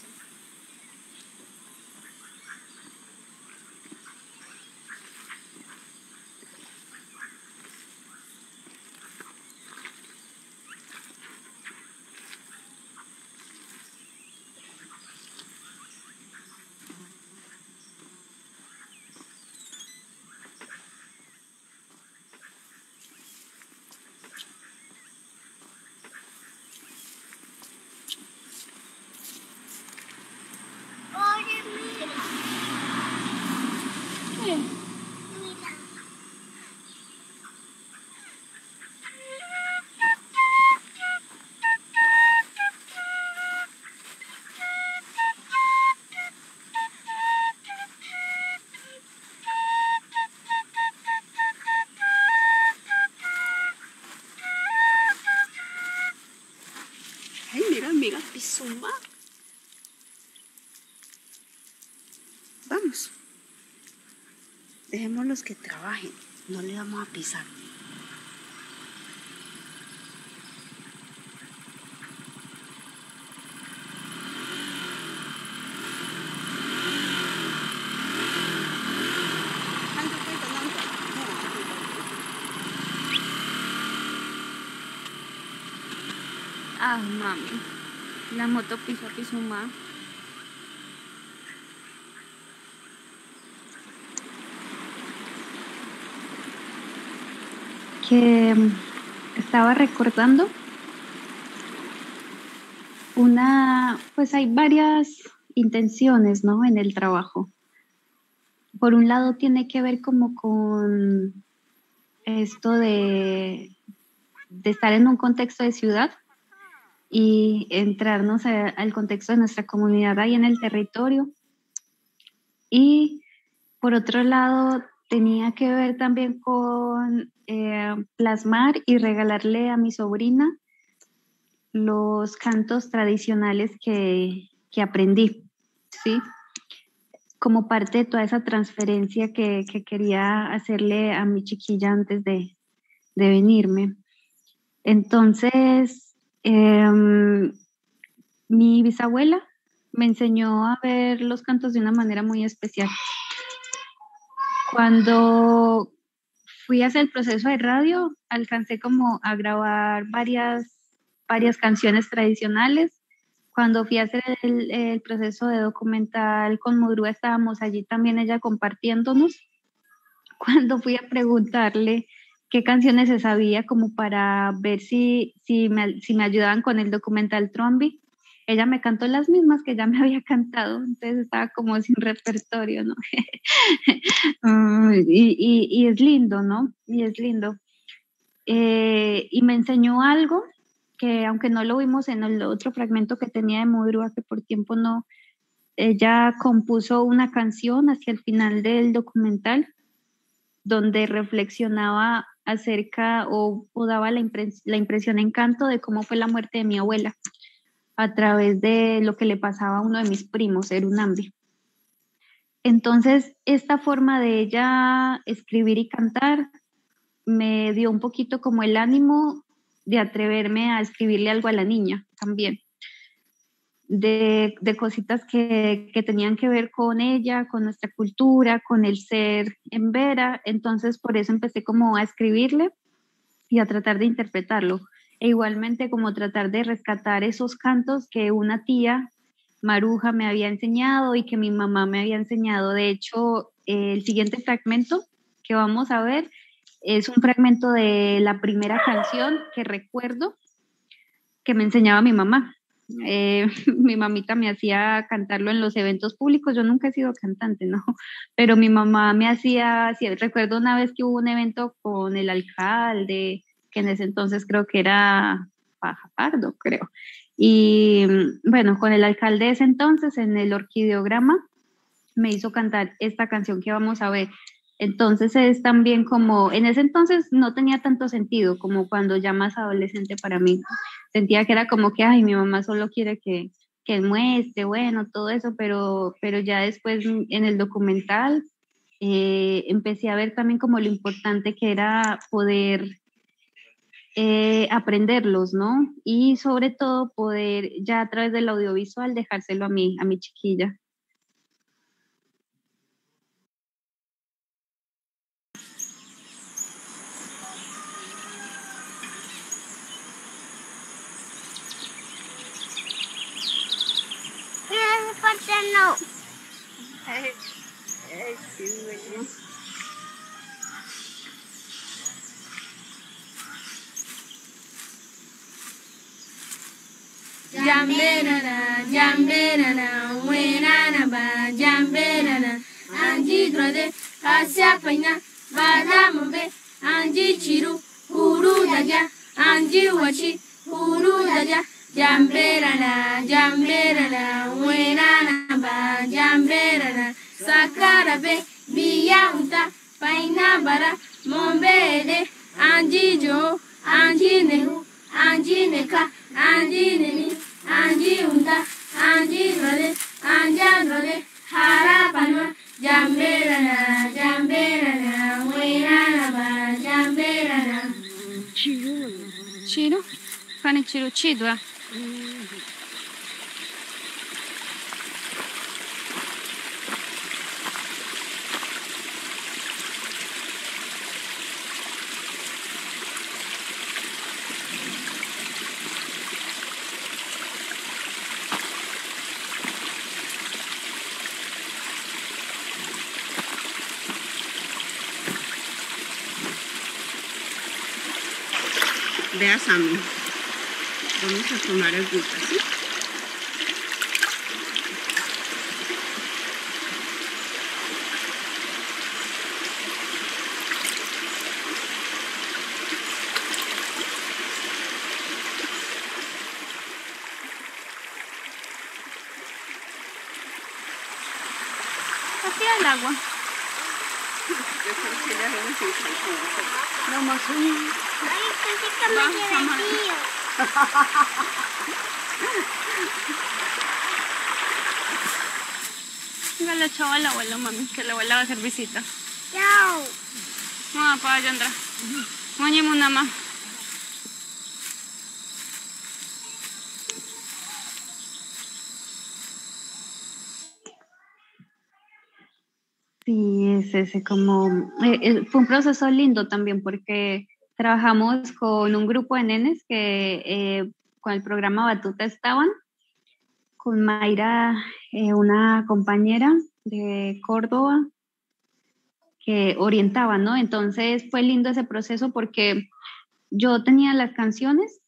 [SPEAKER 14] amiga Pizumba. Vamos. Dejémoslos que trabajen. No le vamos a pisar.
[SPEAKER 9] Ah, mami. La moto pisó a Pizumba. Que estaba recordando una, pues hay varias intenciones, ¿no? En el trabajo. Por un lado tiene que ver como con esto de, de estar en un contexto de ciudad y entrarnos a, al contexto de nuestra comunidad ahí en el territorio. Y por otro lado tenía que ver también con eh, plasmar y regalarle a mi sobrina los cantos tradicionales que, que aprendí, ¿sí? Como parte de toda esa transferencia que, que quería hacerle a mi chiquilla antes de, de venirme. Entonces, eh, mi bisabuela me enseñó a ver los cantos de una manera muy especial. Cuando fui a hacer el proceso de radio, alcancé como a grabar varias, varias canciones tradicionales. Cuando fui a hacer el, el proceso de documental con Mudrúa, estábamos allí también ella compartiéndonos. Cuando fui a preguntarle qué canciones se sabía como para ver si, si, me, si me ayudaban con el documental Trombi, ella me cantó las mismas que ya me había cantado, entonces estaba como sin repertorio, ¿no? y, y, y es lindo, ¿no? Y es lindo. Eh, y me enseñó algo que, aunque no lo vimos en el otro fragmento que tenía de Mudrúa, que por tiempo no, ella compuso una canción hacia el final del documental donde reflexionaba acerca o, o daba la, impres la impresión en canto de cómo fue la muerte de mi abuela a través de lo que le pasaba a uno de mis primos, Erunambi. Entonces, esta forma de ella escribir y cantar me dio un poquito como el ánimo de atreverme a escribirle algo a la niña también, de, de cositas que, que tenían que ver con ella, con nuestra cultura, con el ser en Vera. Entonces, por eso empecé como a escribirle y a tratar de interpretarlo. E igualmente como tratar de rescatar esos cantos que una tía, Maruja, me había enseñado y que mi mamá me había enseñado. De hecho, eh, el siguiente fragmento que vamos a ver es un fragmento de la primera canción que recuerdo que me enseñaba mi mamá. Eh, mi mamita me hacía cantarlo en los eventos públicos. Yo nunca he sido cantante, ¿no? Pero mi mamá me hacía, sí, recuerdo una vez que hubo un evento con el alcalde, que en ese entonces creo que era Paja Pardo, creo. Y bueno, con el alcalde de ese entonces, en el orquideograma, me hizo cantar esta canción que vamos a ver. Entonces es también como, en ese entonces no tenía tanto sentido como cuando ya más adolescente para mí. Sentía que era como que, ay, mi mamá solo quiere que, que muestre, bueno, todo eso, pero, pero ya después en el documental eh, empecé a ver también como lo importante que era poder eh, aprenderlos, ¿no? Y sobre todo poder ya a través del audiovisual dejárselo a mí, a mi chiquilla.
[SPEAKER 13] No.
[SPEAKER 14] Ay, ay, sí, bueno.
[SPEAKER 15] Jamberana, jamberana, wenana ba, jamberana, anji grode, asya paina, bada mombe, anji chiru, uru daja, anji wachi, uru daja, jamberana, jamberana, wenana ba, jamberana, sakara be, biya unta, paina bara, mombe de, anji jo, anji nehu, anji neka, anji nemi, Anji unta, anji drode, anja drode, harapanwa, jamberana, jamberana, wenanaba, jamberana.
[SPEAKER 8] Chiru. Chiru? Pani chiru chidwa.
[SPEAKER 12] Vea, Sammy, vamos a tomar agüita, ¿sí?
[SPEAKER 8] ¿Hacía el agua?
[SPEAKER 12] Yo creo que ya lo necesito.
[SPEAKER 8] No más un...
[SPEAKER 13] Ay, pensé que me divertido.
[SPEAKER 8] Ya le echaba al abuelo, mami, que la abuela va a hacer visita.
[SPEAKER 13] Chao.
[SPEAKER 8] No, para Yandra. Moñemos nada más.
[SPEAKER 9] Sí, es ese como, eh, eh, fue un proceso lindo también porque trabajamos con un grupo de nenes que eh, con el programa Batuta estaban, con Mayra, eh, una compañera de Córdoba, que orientaba, ¿no? Entonces fue lindo ese proceso porque yo tenía las canciones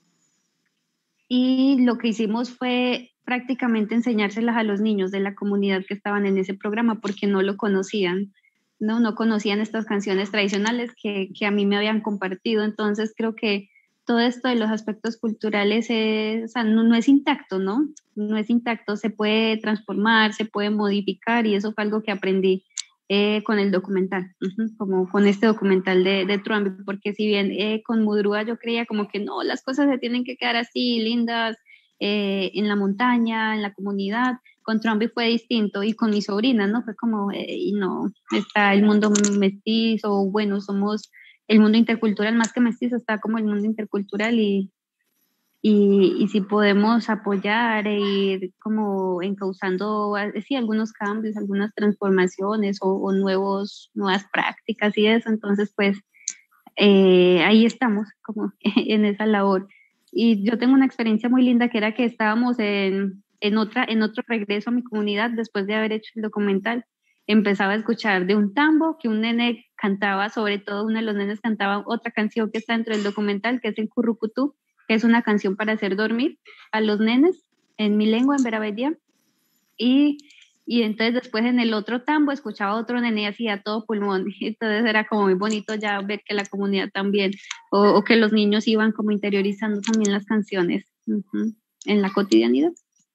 [SPEAKER 9] y lo que hicimos fue prácticamente enseñárselas a los niños de la comunidad que estaban en ese programa porque no lo conocían, no, no conocían estas canciones tradicionales que, que a mí me habían compartido. Entonces creo que todo esto de los aspectos culturales es, o sea, no, no es intacto, ¿no? No es intacto, se puede transformar, se puede modificar y eso fue algo que aprendí eh, con el documental, uh-huh, como con este documental de, de Truambi, porque si bien eh, con Mudrúa yo creía como que no, las cosas se tienen que quedar así, lindas, Eh, en la montaña, en la comunidad. Con Truambi fue distinto y con mi sobrina, ¿no? Fue como, eh, y no, está el mundo mestizo, bueno, somos el mundo intercultural, más que mestizo, está como el mundo intercultural y, y, y si podemos apoyar e ir como encauzando, sí, algunos cambios, algunas transformaciones o, o nuevos, nuevas prácticas y eso, entonces pues eh, ahí estamos como en esa labor. Y yo tengo una experiencia muy linda que era que estábamos en, en, otra, en otro regreso a mi comunidad después de haber hecho el documental. Empezaba a escuchar de un tambo que un nene cantaba, sobre todo uno de los nenes cantaba otra canción que está dentro del documental, que es el currucutú, que es una canción para hacer dormir a los nenes en mi lengua, en Berabedia. Y, y entonces después en el otro tambo escuchaba otro nene y hacía todo pulmón. Entonces era como muy bonito ya ver que la comunidad también, o, o que los niños iban como interiorizando también las canciones uh-huh, en la cotidianidad.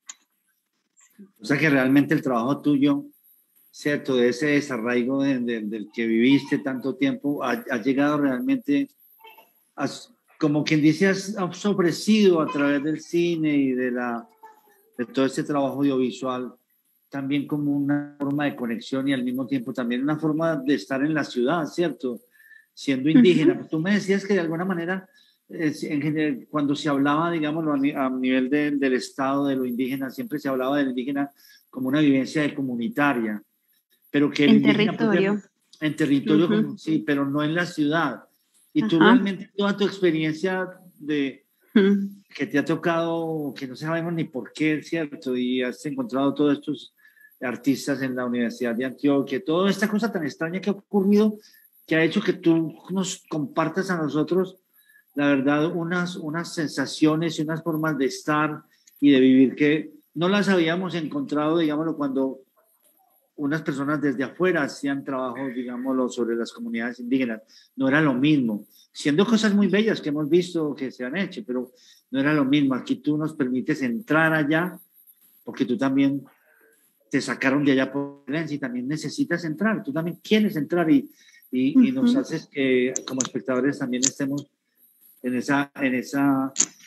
[SPEAKER 6] O sea que realmente el trabajo tuyo, cierto, de ese desarraigo de, de, del que viviste tanto tiempo, ha, ha llegado realmente, a, como quien dice, has, has ofrecido a través del cine y de, la, de todo este trabajo audiovisual, también como una forma de conexión y al mismo tiempo también una forma de estar en la ciudad, ¿cierto? Siendo indígena. Uh-huh. Tú me decías que de alguna manera, eh, en general, cuando se hablaba, digámoslo, a, a nivel de, del Estado, de lo indígena, siempre se hablaba del indígena como una vivencia de comunitaria, pero que el
[SPEAKER 9] en
[SPEAKER 6] indígena,
[SPEAKER 9] territorio.
[SPEAKER 6] Pues, en territorio,
[SPEAKER 9] Uh-huh.
[SPEAKER 6] como, sí, pero no en la ciudad. Y tú
[SPEAKER 9] uh-huh.
[SPEAKER 6] realmente, toda tu experiencia de... Uh-huh. que te ha tocado, que no sabemos ni por qué, ¿cierto? Y has encontrado todos estos artistas en la Universidad de Antioquia, toda esta cosa tan extraña que ha ocurrido, que ha hecho que tú nos compartas a nosotros, la verdad, unas, unas sensaciones y unas formas de estar y de vivir que no las habíamos encontrado, digámoslo, cuando unas personas desde afuera hacían trabajos, digámoslo, sobre las comunidades indígenas. No era lo mismo, siendo cosas muy bellas que hemos visto que se han hecho, pero no era lo mismo. Aquí tú nos permites entrar allá, porque tú también te sacaron de allá por violencia y también necesitas entrar, tú también quieres entrar y, y, uh-huh. y nos haces que como espectadores también estemos en esa, en esa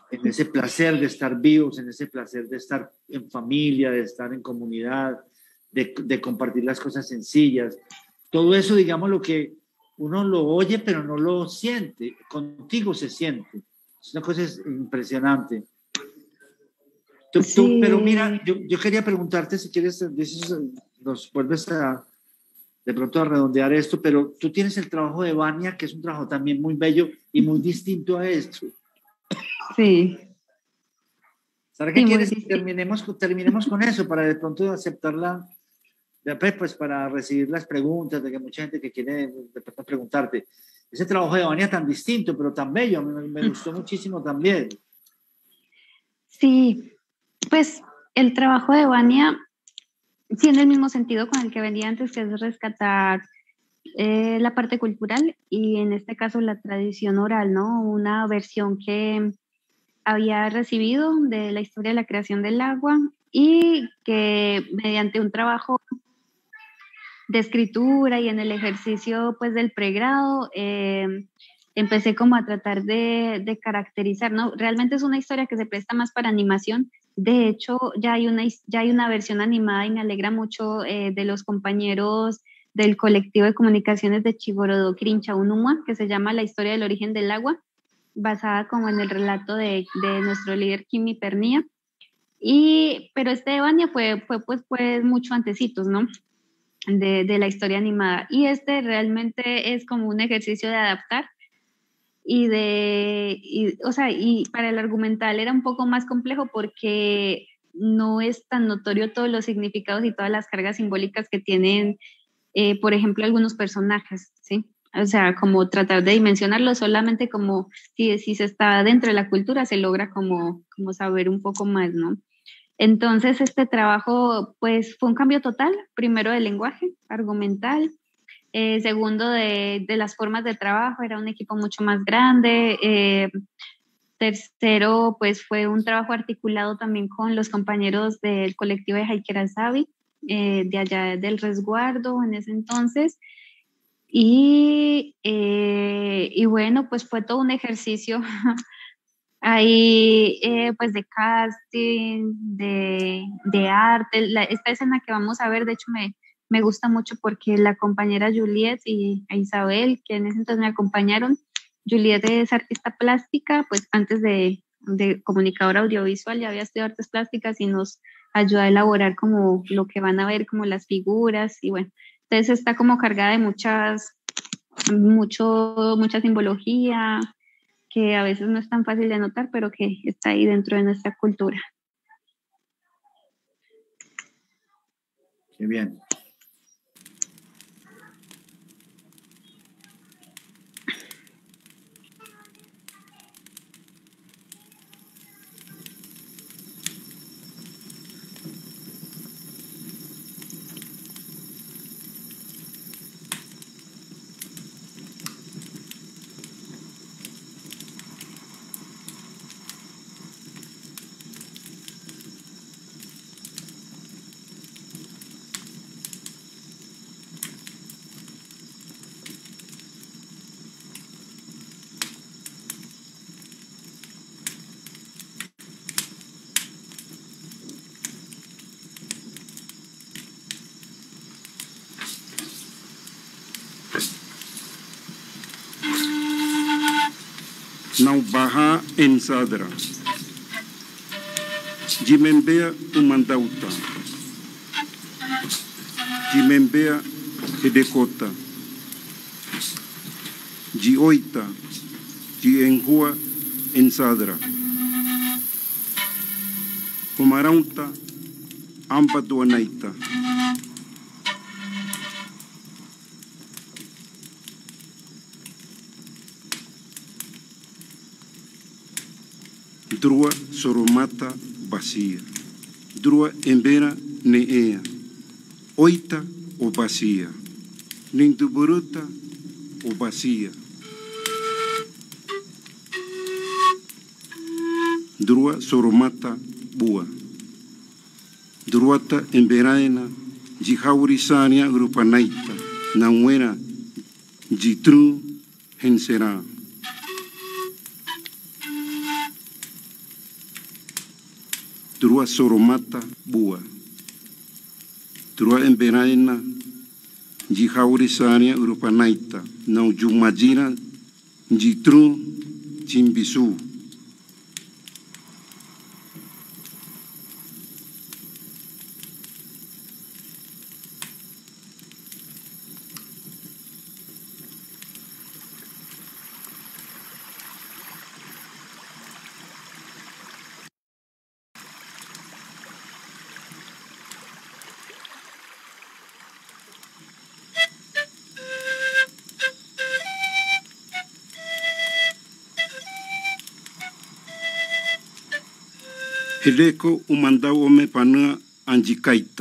[SPEAKER 6] en ese placer de estar vivos, en ese placer de estar en familia, de estar en comunidad, de, de compartir las cosas sencillas. Todo eso, digamos, lo que uno lo oye, pero no lo siente. Contigo se siente. Es una cosa impresionante. Tú,
[SPEAKER 9] Sí.
[SPEAKER 6] tú, pero mira, yo, yo quería preguntarte, si quieres, dices, nos vuelves a de pronto a redondear esto, pero tú tienes el trabajo de Vania, que es un trabajo también muy bello y muy distinto a esto.
[SPEAKER 9] Sí.
[SPEAKER 6] ¿Sabes qué
[SPEAKER 9] Sí, muy
[SPEAKER 6] quieres?
[SPEAKER 9] distinto.
[SPEAKER 6] Terminemos, terminemos con eso, para de pronto aceptarla, después, pues para recibir las preguntas, de que mucha gente que quiere de pronto preguntarte. Ese trabajo de Vania tan distinto, pero tan bello, me, me gustó muchísimo también.
[SPEAKER 9] Sí, pues el trabajo de Vania tiene el mismo sentido con el que venía antes, que es rescatar eh, la parte cultural y en este caso la tradición oral, ¿no? Una versión que había recibido de la historia de la creación del agua y que mediante un trabajo de escritura y en el ejercicio pues del pregrado eh, empecé como a tratar de, de caracterizar, ¿no? Realmente es una historia que se presta más para animación. De hecho, ya hay una, ya hay una versión animada y me alegra mucho eh, de los compañeros del colectivo de comunicaciones de Chigorodó, Kirinchaunumua, que se llama La historia del origen del agua, basada como en el relato de, de nuestro líder Kimi Pernía. Y, pero este de Vania fue, fue pues, pues mucho antecitos, ¿no? De, de la historia animada. Y este realmente es como un ejercicio de adaptar y de, y, o sea, y para el argumental era un poco más complejo porque no es tan notorio todos los significados y todas las cargas simbólicas que tienen, eh, por ejemplo, algunos personajes, ¿sí? O sea, como tratar de dimensionarlo solamente como si, si se está dentro de la cultura, se logra como, como saber un poco más, ¿no? Entonces, este trabajo, pues, fue un cambio total, primero del lenguaje argumental, Eh, segundo, de, de las formas de trabajo, era un equipo mucho más grande. Eh, tercero, pues fue un trabajo articulado también con los compañeros del colectivo de Haikerasabi, eh, de allá del resguardo en ese entonces. Y, eh, y bueno, pues fue todo un ejercicio ahí, eh, pues de casting, de, de arte. La, esta escena que vamos a ver, de hecho, me Me gusta mucho porque la compañera Juliet y Isabel, que en ese entonces me acompañaron, Juliet es artista plástica, pues antes de, de comunicadora audiovisual ya había estudiado artes plásticas y nos ayuda a elaborar como lo que van a ver, como las figuras y bueno, entonces está como cargada de muchas, mucho, mucha simbología que a veces no es tan fácil de notar, pero que está ahí dentro de nuestra cultura.
[SPEAKER 6] Qué bien.
[SPEAKER 16] Naubaha en Sadra, Jimembea Umandauta, Jimembea Hedekota, Jioita, Jienhua en Sadra, Humarauta, Ampatuanaita. Drua soromata bacia, drua embera neea, oita o bacia, ninduburuta o bacia. Drua soromata bua, druata emberaena, jihaurisania grupanaita, nauera, jitru hensera. Drua soromata bua. Drua emberaina jihaurisania urupanaita. Nau jumajina jitru chimbisu. Hedeko umandau ome panua anjikaita.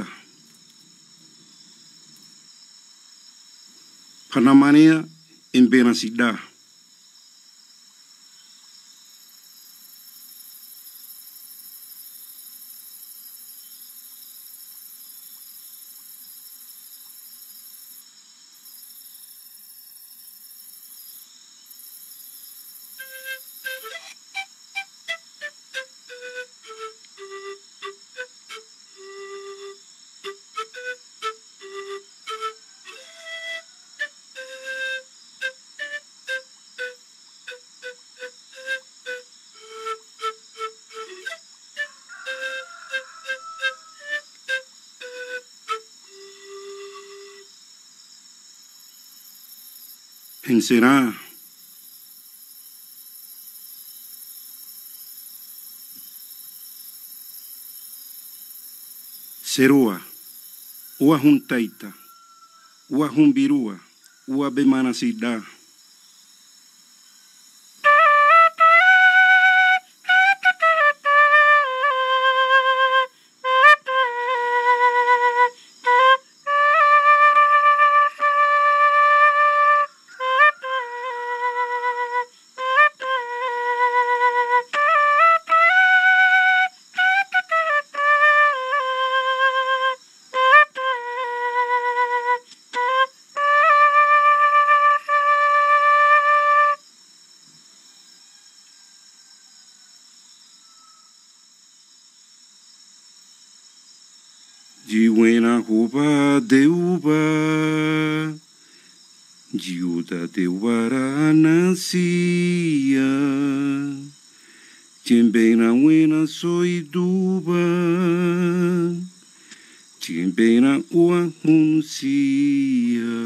[SPEAKER 16] Panamania embenasida. Encerá. Serua. Ua juntaita. Ua jumbirua. Ua bemanasida. Jiwena hoba deuba, jiuda deuara nasia, jembena wena soiduba, jembena ua hunsia.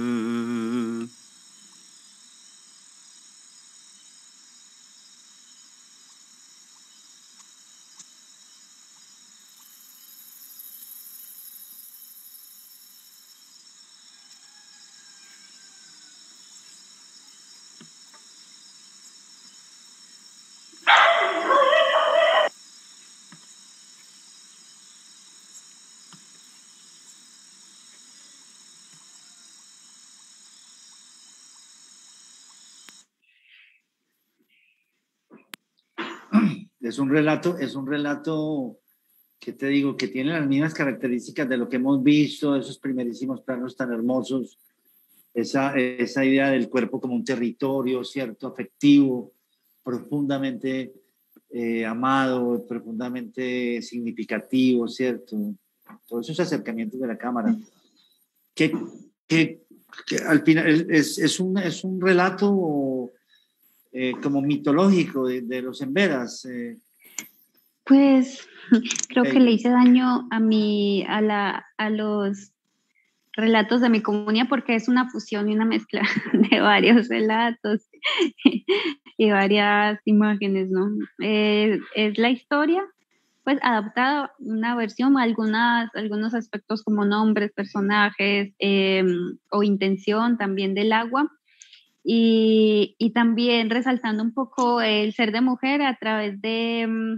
[SPEAKER 6] Es un relato, es un relato que te digo, que tiene las mismas características de lo que hemos visto, esos primerísimos planos tan hermosos, esa, esa idea del cuerpo como un territorio, ¿cierto? Afectivo, profundamente eh, amado, profundamente significativo, ¿cierto? Todos esos acercamientos de la cámara. Que, que, que al final es, es, un, es un relato eh, como mitológico de, de los Emberas. Eh.
[SPEAKER 9] Pues creo
[SPEAKER 6] Eh.
[SPEAKER 9] que le hice daño a, mi, a, la, a los relatos de mi comunidad porque es una fusión y una mezcla de varios relatos y varias imágenes, ¿no? Eh, es la historia, pues adaptada, una versión, algunas, algunos aspectos como nombres, personajes eh, o intención también del agua. Y, y también resaltando un poco el ser de mujer a través de,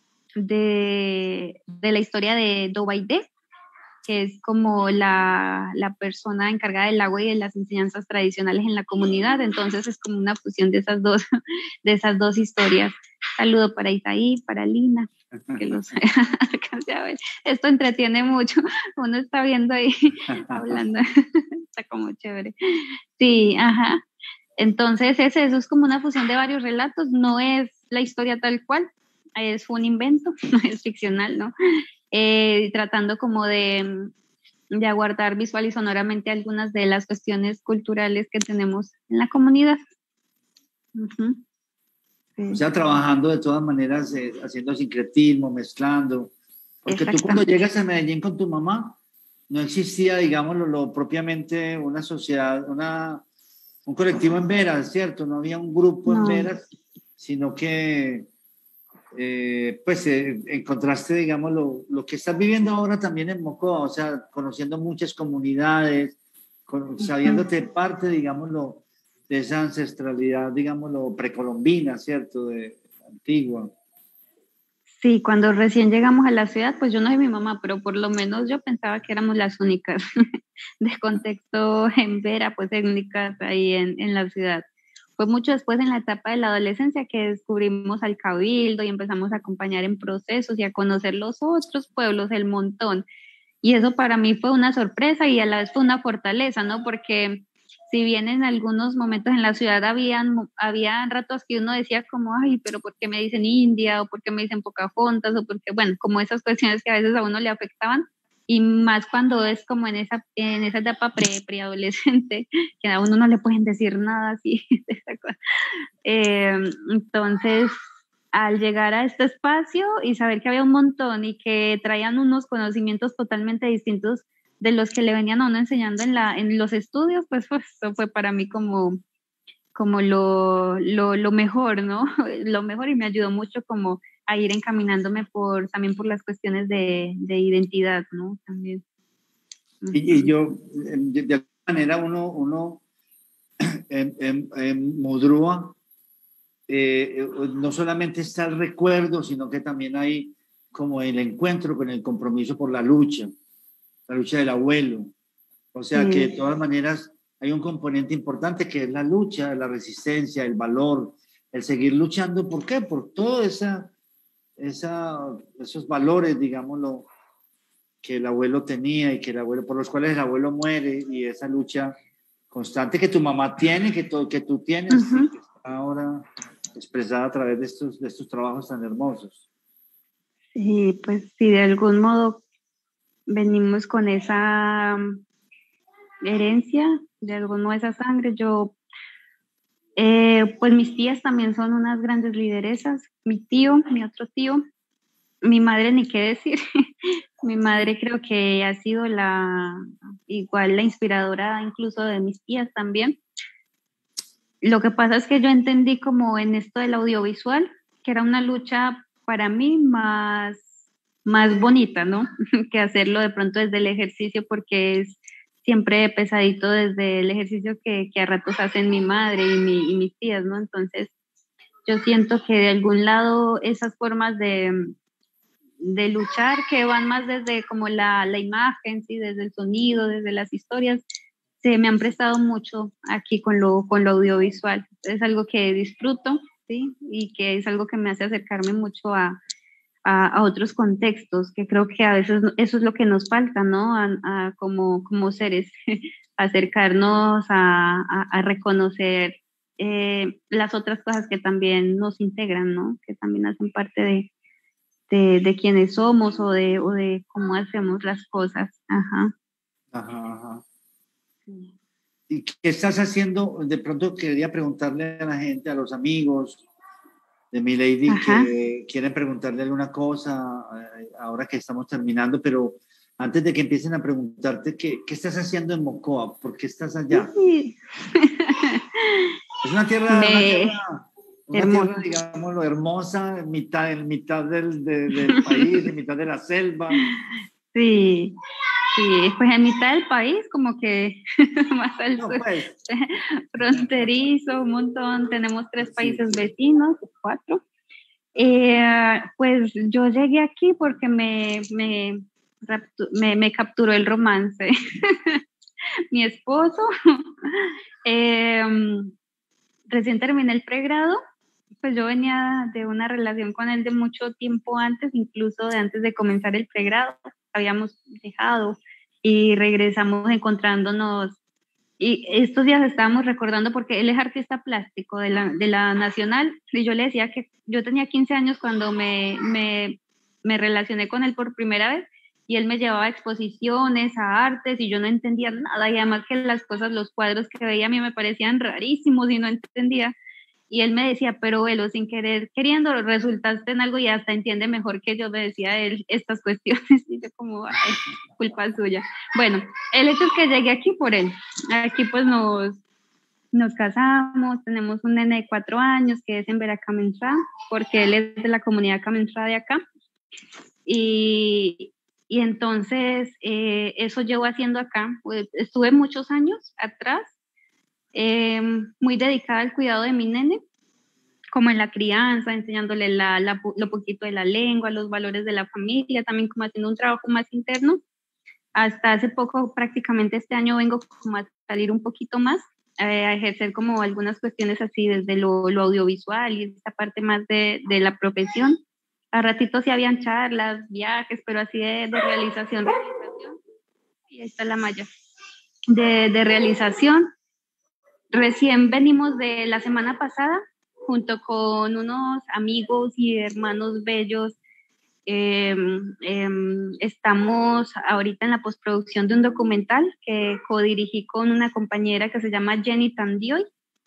[SPEAKER 9] de, de la historia de Dobaidé, que es como la, la persona encargada del agua y de las enseñanzas tradicionales en la comunidad. Entonces es como una fusión de esas dos, de esas dos historias. Saludo para Isaí, para Lina, que los alcancé a ver. Esto entretiene mucho, uno está viendo ahí, hablando, está como chévere. Sí, ajá. Entonces ese, eso es como una fusión de varios relatos, no es la historia tal cual, es un invento, es ficcional, ¿no? Eh, tratando como de, de aguardar visual y sonoramente algunas de las cuestiones culturales que tenemos en la comunidad. Uh-huh. Sí.
[SPEAKER 6] O sea, trabajando de todas maneras, eh, haciendo sincretismo, mezclando. Porque tú cuando llegas a Medellín con tu mamá, no existía, digamos, lo, lo propiamente una sociedad, una, un colectivo en veras, ¿cierto? No había un grupo no. en veras, sino que eh, pues eh, encontraste, digamos, lo, lo que estás viviendo ahora también en Mocoa, o sea, conociendo muchas comunidades, con, sabiéndote parte, digámoslo, de esa ancestralidad, digámoslo, precolombina, ¿cierto? De antigua.
[SPEAKER 9] Sí, cuando recién llegamos a la ciudad, pues yo no soy mi mamá, pero por lo menos yo pensaba que éramos las únicas de contexto en Vera, pues étnicas ahí en, en la ciudad. Fue mucho después en la etapa de la adolescencia que descubrimos al cabildo y empezamos a acompañar en procesos y a conocer los otros pueblos, el montón. Y eso para mí fue una sorpresa y a la vez fue una fortaleza, ¿no? Porque si bien en algunos momentos en la ciudad habían, habían ratos que uno decía como, ay, pero ¿por qué me dicen India? O ¿por qué me dicen Pocahontas? O porque, bueno, como esas cuestiones que a veces a uno le afectaban. Y más cuando es como en esa, en esa etapa pre, preadolescente, que a uno no le pueden decir nada así. De esa cosa. Eh, entonces, al llegar a este espacio y saber que había un montón y que traían unos conocimientos totalmente distintos de los que le venían a uno enseñando en, la, en los estudios, pues, pues eso fue para mí como, como lo, lo, lo mejor, ¿no? Lo mejor y me ayudó mucho como a ir encaminándome por, también por las cuestiones de, de identidad, ¿no? También.
[SPEAKER 6] Y, y yo, de, de alguna manera, uno, uno en, en, en Mudrúa, eh, no solamente está el recuerdo, sino que también hay como el encuentro con el compromiso por la lucha, la lucha del abuelo. O sea, sí, que de todas maneras hay un componente importante que es la lucha, la resistencia, el valor, el seguir luchando. ¿Por qué? Por toda esa... Esa, esos valores, digámoslo, que el abuelo tenía y que el abuelo, por los cuales el abuelo muere, y esa lucha constante que tu mamá tiene, que, to, que tú tienes, uh-huh. y que está ahora expresada a través de estos, de estos trabajos tan hermosos.
[SPEAKER 9] Sí, pues sí, de algún modo venimos con esa herencia, de algún modo esa sangre. Yo, eh, pues mis tías también son unas grandes lideresas. Mi tío, mi otro tío, mi madre ni qué decir. Mi madre creo que ha sido la, igual la inspiradora incluso de mis tías también. Lo que pasa es que yo entendí como en esto del audiovisual, que era una lucha para mí más, más bonita, ¿no? Que hacerlo de pronto desde el ejercicio, porque es siempre pesadito desde el ejercicio que, que a ratos hacen mi madre y, mi, y mis tías, ¿no? Entonces, yo siento que de algún lado esas formas de, de luchar que van más desde como la, la imagen, ¿sí? Desde el sonido, desde las historias, se me han prestado mucho aquí con lo, con lo audiovisual. Es algo que disfruto, ¿sí? Y que es algo que me hace acercarme mucho a, a, a otros contextos, que creo que a veces eso es lo que nos falta, ¿no? A, a como, como seres, acercarnos a, a, a reconocer Eh, las otras cosas que también nos integran, ¿no? Que también hacen parte de, de, de quienes somos o de, o de cómo hacemos las cosas. Ajá.
[SPEAKER 6] Ajá, ajá. Sí. ¿Y qué estás haciendo? De pronto quería preguntarle a la gente, a los amigos de mi lady, ajá, que quieren preguntarle alguna cosa ahora que estamos terminando, pero antes de que empiecen a preguntarte, ¿qué, qué estás haciendo en Mocoa? ¿Por qué estás allá?
[SPEAKER 9] Sí.
[SPEAKER 6] Es una tierra, Me... una tierra, una tierra, digámoslo, hermosa, en mitad, en mitad del, de, del país, en mitad de la selva.
[SPEAKER 9] Sí, sí, pues en mitad del país, como que más al no, sur, pues. Fronterizo, un montón, tenemos tres países sí, vecinos, cuatro. Eh, pues yo llegué aquí porque me, me, me, me capturó el romance. Mi esposo, eh, recién terminé el pregrado, pues yo venía de una relación con él de mucho tiempo antes, incluso de antes de comenzar el pregrado, habíamos dejado y regresamos encontrándonos y estos días estábamos recordando, porque él es artista plástico de la, de la Nacional, y yo le decía que yo tenía quince años cuando me, me, me relacioné con él por primera vez, y él me llevaba a exposiciones, a artes, y yo no entendía nada, y además que las cosas, los cuadros que veía a mí me parecían rarísimos y no entendía. Y él me decía, pero Velo, sin querer, queriendo, resultaste en algo y hasta entiende mejor que yo, me decía él estas cuestiones. Y yo como, ay, culpa suya. Bueno, el hecho es que llegué aquí por él. Aquí pues nos, nos casamos, tenemos un nene de cuatro años que es en Veracamentrá, porque él es de la comunidad Camentrá de acá. Y, y entonces eh, eso llevo haciendo acá. Pues, estuve muchos años atrás, Eh, muy dedicada al cuidado de mi nene, como en la crianza, enseñándole la, la, lo poquito de la lengua, los valores de la familia, también como haciendo un trabajo más interno. Hasta hace poco, prácticamente este año, vengo como a salir un poquito más, eh, a ejercer como algunas cuestiones así desde lo, lo audiovisual y esta parte más de, de la profesión. A ratitos sí habían charlas, viajes, pero así de, de realización, realización. Y ahí está la malla. De, de realización. Recién venimos de la semana pasada, junto con unos amigos y hermanos bellos, eh, eh, estamos ahorita en la postproducción de un documental que codirigí con una compañera que se llama Jenny Tandioy,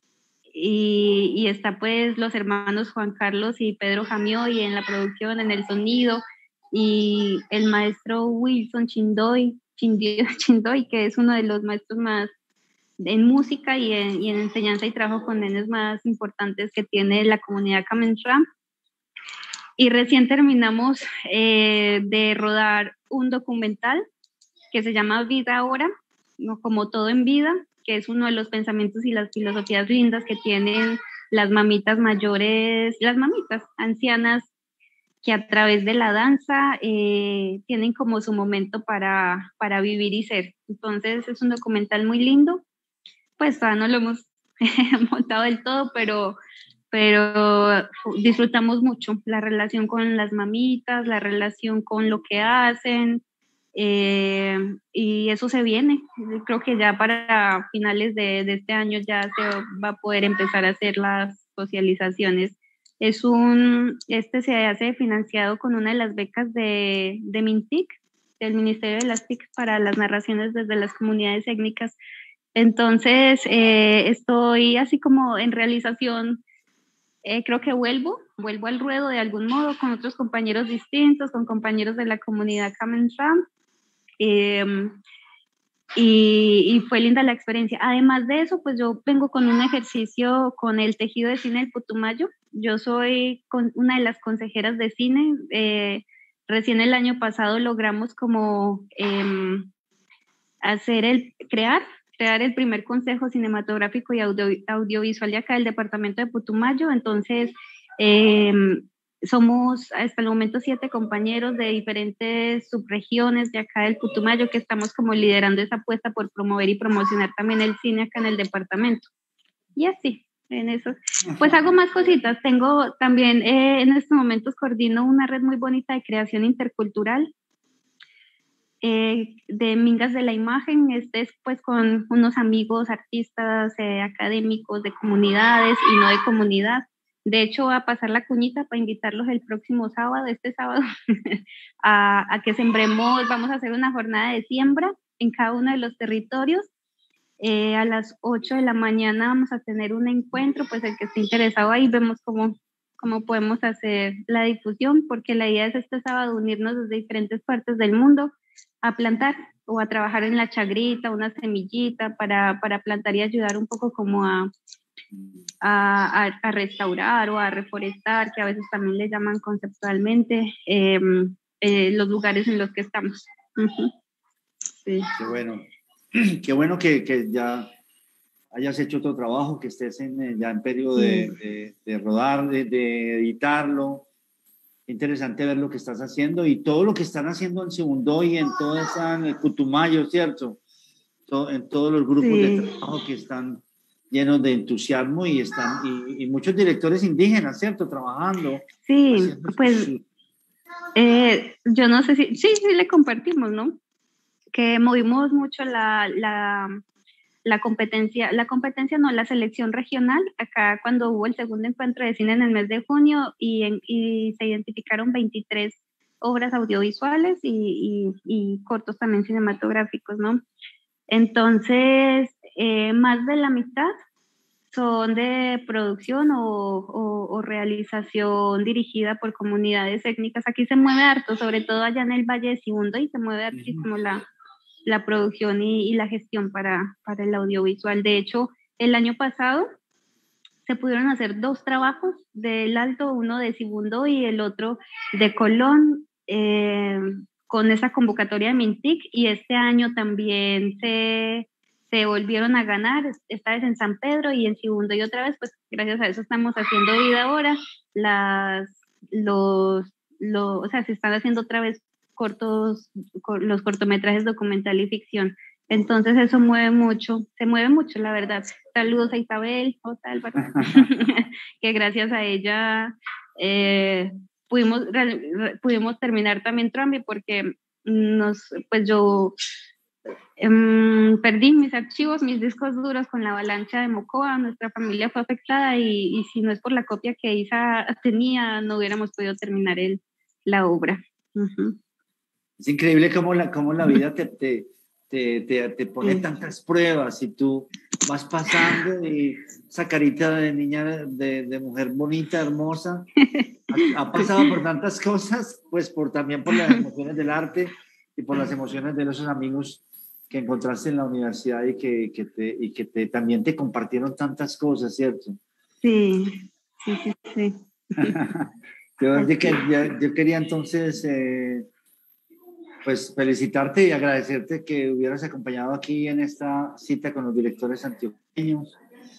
[SPEAKER 9] y, y está pues los hermanos Juan Carlos y Pedro Jamioy en la producción, en el sonido, y el maestro Wilson Chindoy, Chindoy, Chindoy que es uno de los maestros más en música y en, y en enseñanza y trabajo con nenes más importantes que tiene la comunidad Camentrá. Y recién terminamos eh, de rodar un documental que se llama Vida Ahora, ¿no? Como todo en vida, que es uno de los pensamientos y las filosofías lindas que tienen las mamitas mayores, las mamitas ancianas, que a través de la danza eh, tienen como su momento para, para vivir y ser. Entonces es un documental muy lindo. Pues todavía no lo hemos montado del todo, pero, pero disfrutamos mucho la relación con las mamitas, la relación con lo que hacen, eh, y eso se viene. Creo que ya para finales de, de este año ya se va a poder empezar a hacer las socializaciones. Es un, este se hace financiado con una de las becas de, de MINTIC, del Ministerio de las T I C, para las narraciones desde las comunidades étnicas. Entonces, eh, estoy así como en realización, eh, creo que vuelvo, vuelvo al ruedo de algún modo con otros compañeros distintos, con compañeros de la comunidad Camentrá, eh, y, y fue linda la experiencia. Además de eso, pues yo vengo con un ejercicio con el tejido de cine del Putumayo. Yo soy con una de las consejeras de cine. Eh, recién el año pasado logramos como eh, hacer el, crear, crear el primer consejo cinematográfico y audio, audiovisual de acá del departamento de Putumayo. Entonces, eh, somos hasta el momento siete compañeros de diferentes subregiones de acá del Putumayo que estamos como liderando esa apuesta por promover y promocionar también el cine acá en el departamento. Y así, en eso. Pues hago más cositas. Tengo también, eh, en estos momentos coordino una red muy bonita de creación intercultural, Eh, de Mingas de la Imagen. Este es pues con unos amigos artistas, eh, académicos de comunidades y no de comunidad. De hecho, voy a pasar la cuñita para invitarlos el próximo sábado, este sábado, a, a que sembremos. Vamos a hacer una jornada de siembra en cada uno de los territorios. Eh, a las ocho de la mañana vamos a tener un encuentro, pues el que esté interesado ahí vemos cómo, cómo podemos hacer la difusión, porque la idea es este sábado unirnos desde diferentes partes del mundo a plantar o a trabajar en la chagrita, una semillita para, para plantar y ayudar un poco como a, a, a restaurar o a reforestar, que a veces también le llaman conceptualmente, eh, eh, los lugares en los que estamos. Uh-huh. Sí.
[SPEAKER 6] Qué bueno, qué bueno que, que ya hayas hecho otro trabajo, que estés en, ya en periodo de, de, de rodar, de, de editarlo. Interesante ver lo que estás haciendo y todo lo que están haciendo en Segundo y en todo esa, en el Putumayo, ¿cierto? Todo, en todos los grupos sí. de trabajo que están llenos de entusiasmo y están y, y muchos directores indígenas, ¿cierto? Trabajando.
[SPEAKER 9] Sí, pues eh, yo no sé si, sí, sí le compartimos, ¿no? Que movimos mucho la, la, la competencia, la competencia no, la selección regional, acá cuando hubo el segundo encuentro de cine en el mes de junio y, en, y se identificaron veintitrés obras audiovisuales y, y, y cortos también cinematográficos, ¿no? Entonces, eh, más de la mitad son de producción o, o, o realización dirigida por comunidades étnicas. Aquí se mueve harto, sobre todo allá en el Valle de Sibundo, y se mueve hartísimo la, la producción y, y la gestión para, para el audiovisual. De hecho, el año pasado se pudieron hacer dos trabajos del Alto, uno de Sibundo y el otro de Colón, eh, con esa convocatoria de Mintic, y este año también se... se volvieron a ganar, esta vez en San Pedro y en Sibundo, y otra vez, pues gracias a eso estamos haciendo vida ahora, las, los, los, o sea, se están haciendo otra vez cortos, los cortometrajes documental y ficción, entonces eso mueve mucho, se mueve mucho, la verdad. Saludos a Isabel, o Álvaro, que gracias a ella eh, pudimos, pudimos terminar también Trambi, porque nos, pues yo... Um, perdí mis archivos, mis discos duros con la avalancha de Mocoa, nuestra familia fue afectada y, y si no es por la copia que Isa tenía, no hubiéramos podido terminar el, la obra. Uh-huh.
[SPEAKER 6] Es increíble cómo la, cómo la vida te, te, te, te, te pone tantas pruebas y tú vas pasando y esa carita de niña, de, de mujer bonita, hermosa, ha, ha pasado por tantas cosas, pues por, también por las emociones del arte y por las emociones de esos amigos que encontraste en la universidad y que, que, te, y que te, también te compartieron tantas cosas, ¿cierto?
[SPEAKER 9] Sí, sí, sí, sí.
[SPEAKER 6] yo, yo, yo, yo quería entonces eh, pues felicitarte y agradecerte que hubieras acompañado aquí en esta cita con los directores antioqueños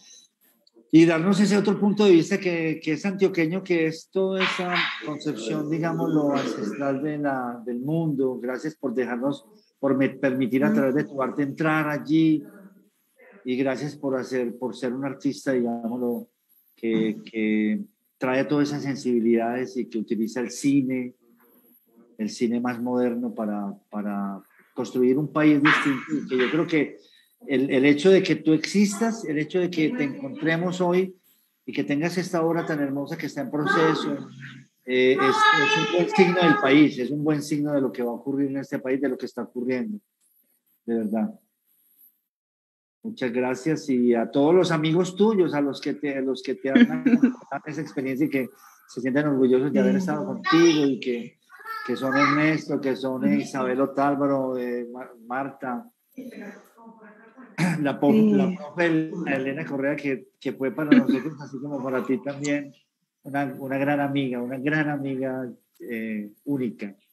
[SPEAKER 6] y darnos ese otro punto de vista que, que es antioqueño, que es toda esa concepción, digamos, lo ancestral de la, del mundo. Gracias por dejarnos, por me, permitir a través de tu arte entrar allí, y gracias por, hacer, por ser un artista, digámoslo, que, que trae todas esas sensibilidades y que utiliza el cine, el cine más moderno para, para construir un país distinto, y que yo creo que el, el hecho de que tú existas, el hecho de que te encontremos hoy y que tengas esta obra tan hermosa que está en proceso, eh, es, es un buen signo del país, es un buen signo de lo que va a ocurrir en este país, de lo que está ocurriendo, de verdad. Muchas gracias, y a todos los amigos tuyos, a los que te, a los que te han contado esa experiencia y que se sienten orgullosos de haber estado contigo, y que, que son Ernesto, que son Isabel Otálvaro, eh, Marta, la, sí. la profe Elena Correa, que, que fue para nosotros, así como para ti también, una, una gran amiga, una gran amiga eh, única. De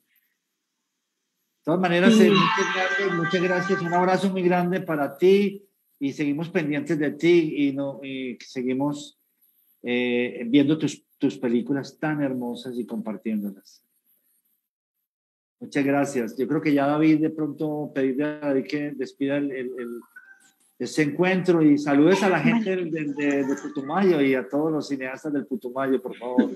[SPEAKER 6] todas maneras, sí. eh, muchas gracias, muchas gracias, un abrazo muy grande para ti, y seguimos pendientes de ti, y, no, y seguimos eh, viendo tus, tus películas tan hermosas y compartiéndolas. Muchas gracias. Yo creo que ya David, de pronto pedirle a David que despida el, el, el, ese encuentro, y saludes a la gente de, de, de Putumayo y a todos los cineastas del Putumayo, por favor.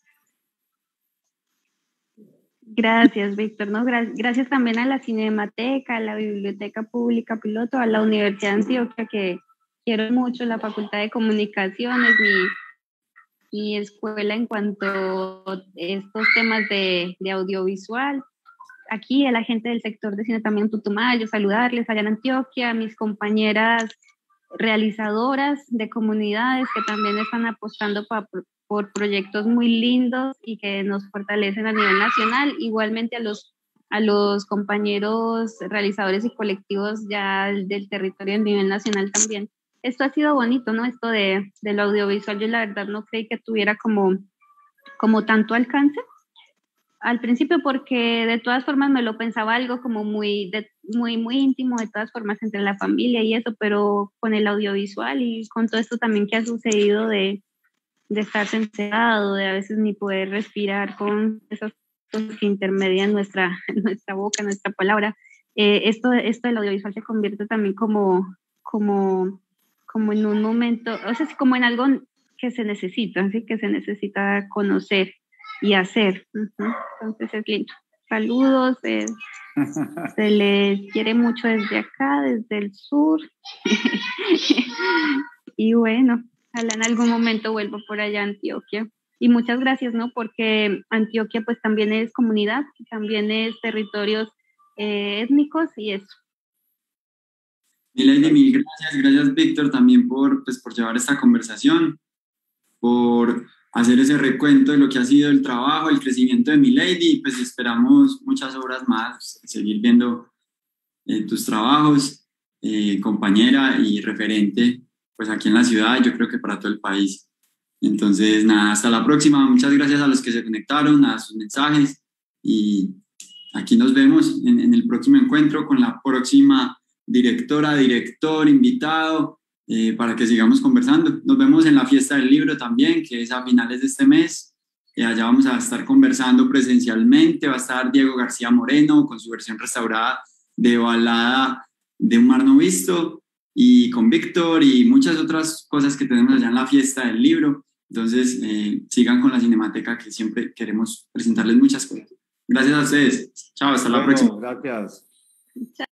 [SPEAKER 9] Gracias, Víctor. ¿no? Gracias también a la Cinemateca, a la Biblioteca Pública Piloto, a la Universidad de Antioquia, que quiero mucho, la Facultad de Comunicaciones, mi, mi escuela en cuanto a estos temas de, de audiovisual. Aquí a la gente del sector de cine también en Putumayo, saludarles allá en Antioquia, a mis compañeras realizadoras de comunidades que también están apostando pa, por proyectos muy lindos y que nos fortalecen a nivel nacional, igualmente a los, a los compañeros realizadores y colectivos ya del territorio a nivel nacional también. Esto ha sido bonito, ¿no? Esto de, de lo audiovisual, yo la verdad no creí que tuviera como, como tanto alcance al principio, porque de todas formas me lo pensaba algo como muy, de, muy, muy íntimo, de todas formas entre la familia y eso, pero con el audiovisual y con todo esto también que ha sucedido de, de estar encerrado, de a veces ni poder respirar con esas cosas que intermedian nuestra, nuestra boca, nuestra palabra, eh, esto, esto del audiovisual se convierte también como, como, como en un momento, o sea, como en algo que se necesita, ¿sí? Que se necesita conocer y hacer. Uh-huh. Entonces es lindo. Saludos, eh, Se les quiere mucho desde acá, desde el sur. Y bueno, ojalá en algún momento vuelva por allá a Antioquia. Y muchas gracias, ¿no? Porque Antioquia pues también es comunidad, también es territorios eh, étnicos y eso.
[SPEAKER 5] Milady, mil gracias. Gracias, Víctor, también por, pues, por llevar esta conversación, por hacer ese recuento de lo que ha sido el trabajo, el crecimiento de Milady. Pues esperamos muchas obras más, seguir viendo eh, tus trabajos, eh, compañera y referente, pues aquí en la ciudad, yo creo que para todo el país. Entonces, nada, hasta la próxima. Muchas gracias a los que se conectaron, a sus mensajes, y aquí nos vemos en, en el próximo encuentro con la próxima directora, director, invitado, eh, para que sigamos conversando. Nos vemos en la fiesta del libro también, que es a finales de este mes. Eh, allá vamos a estar conversando presencialmente. Va a estar Diego García Moreno con su versión restaurada de Balada de un mar no visto, y con Víctor y muchas otras cosas que tenemos allá en la fiesta del libro. Entonces, eh, sigan con la Cinemateca, que siempre queremos presentarles muchas cosas. Gracias a ustedes. Chao, hasta la
[SPEAKER 17] bueno,
[SPEAKER 5] próxima.
[SPEAKER 17] Gracias.
[SPEAKER 9] Chao.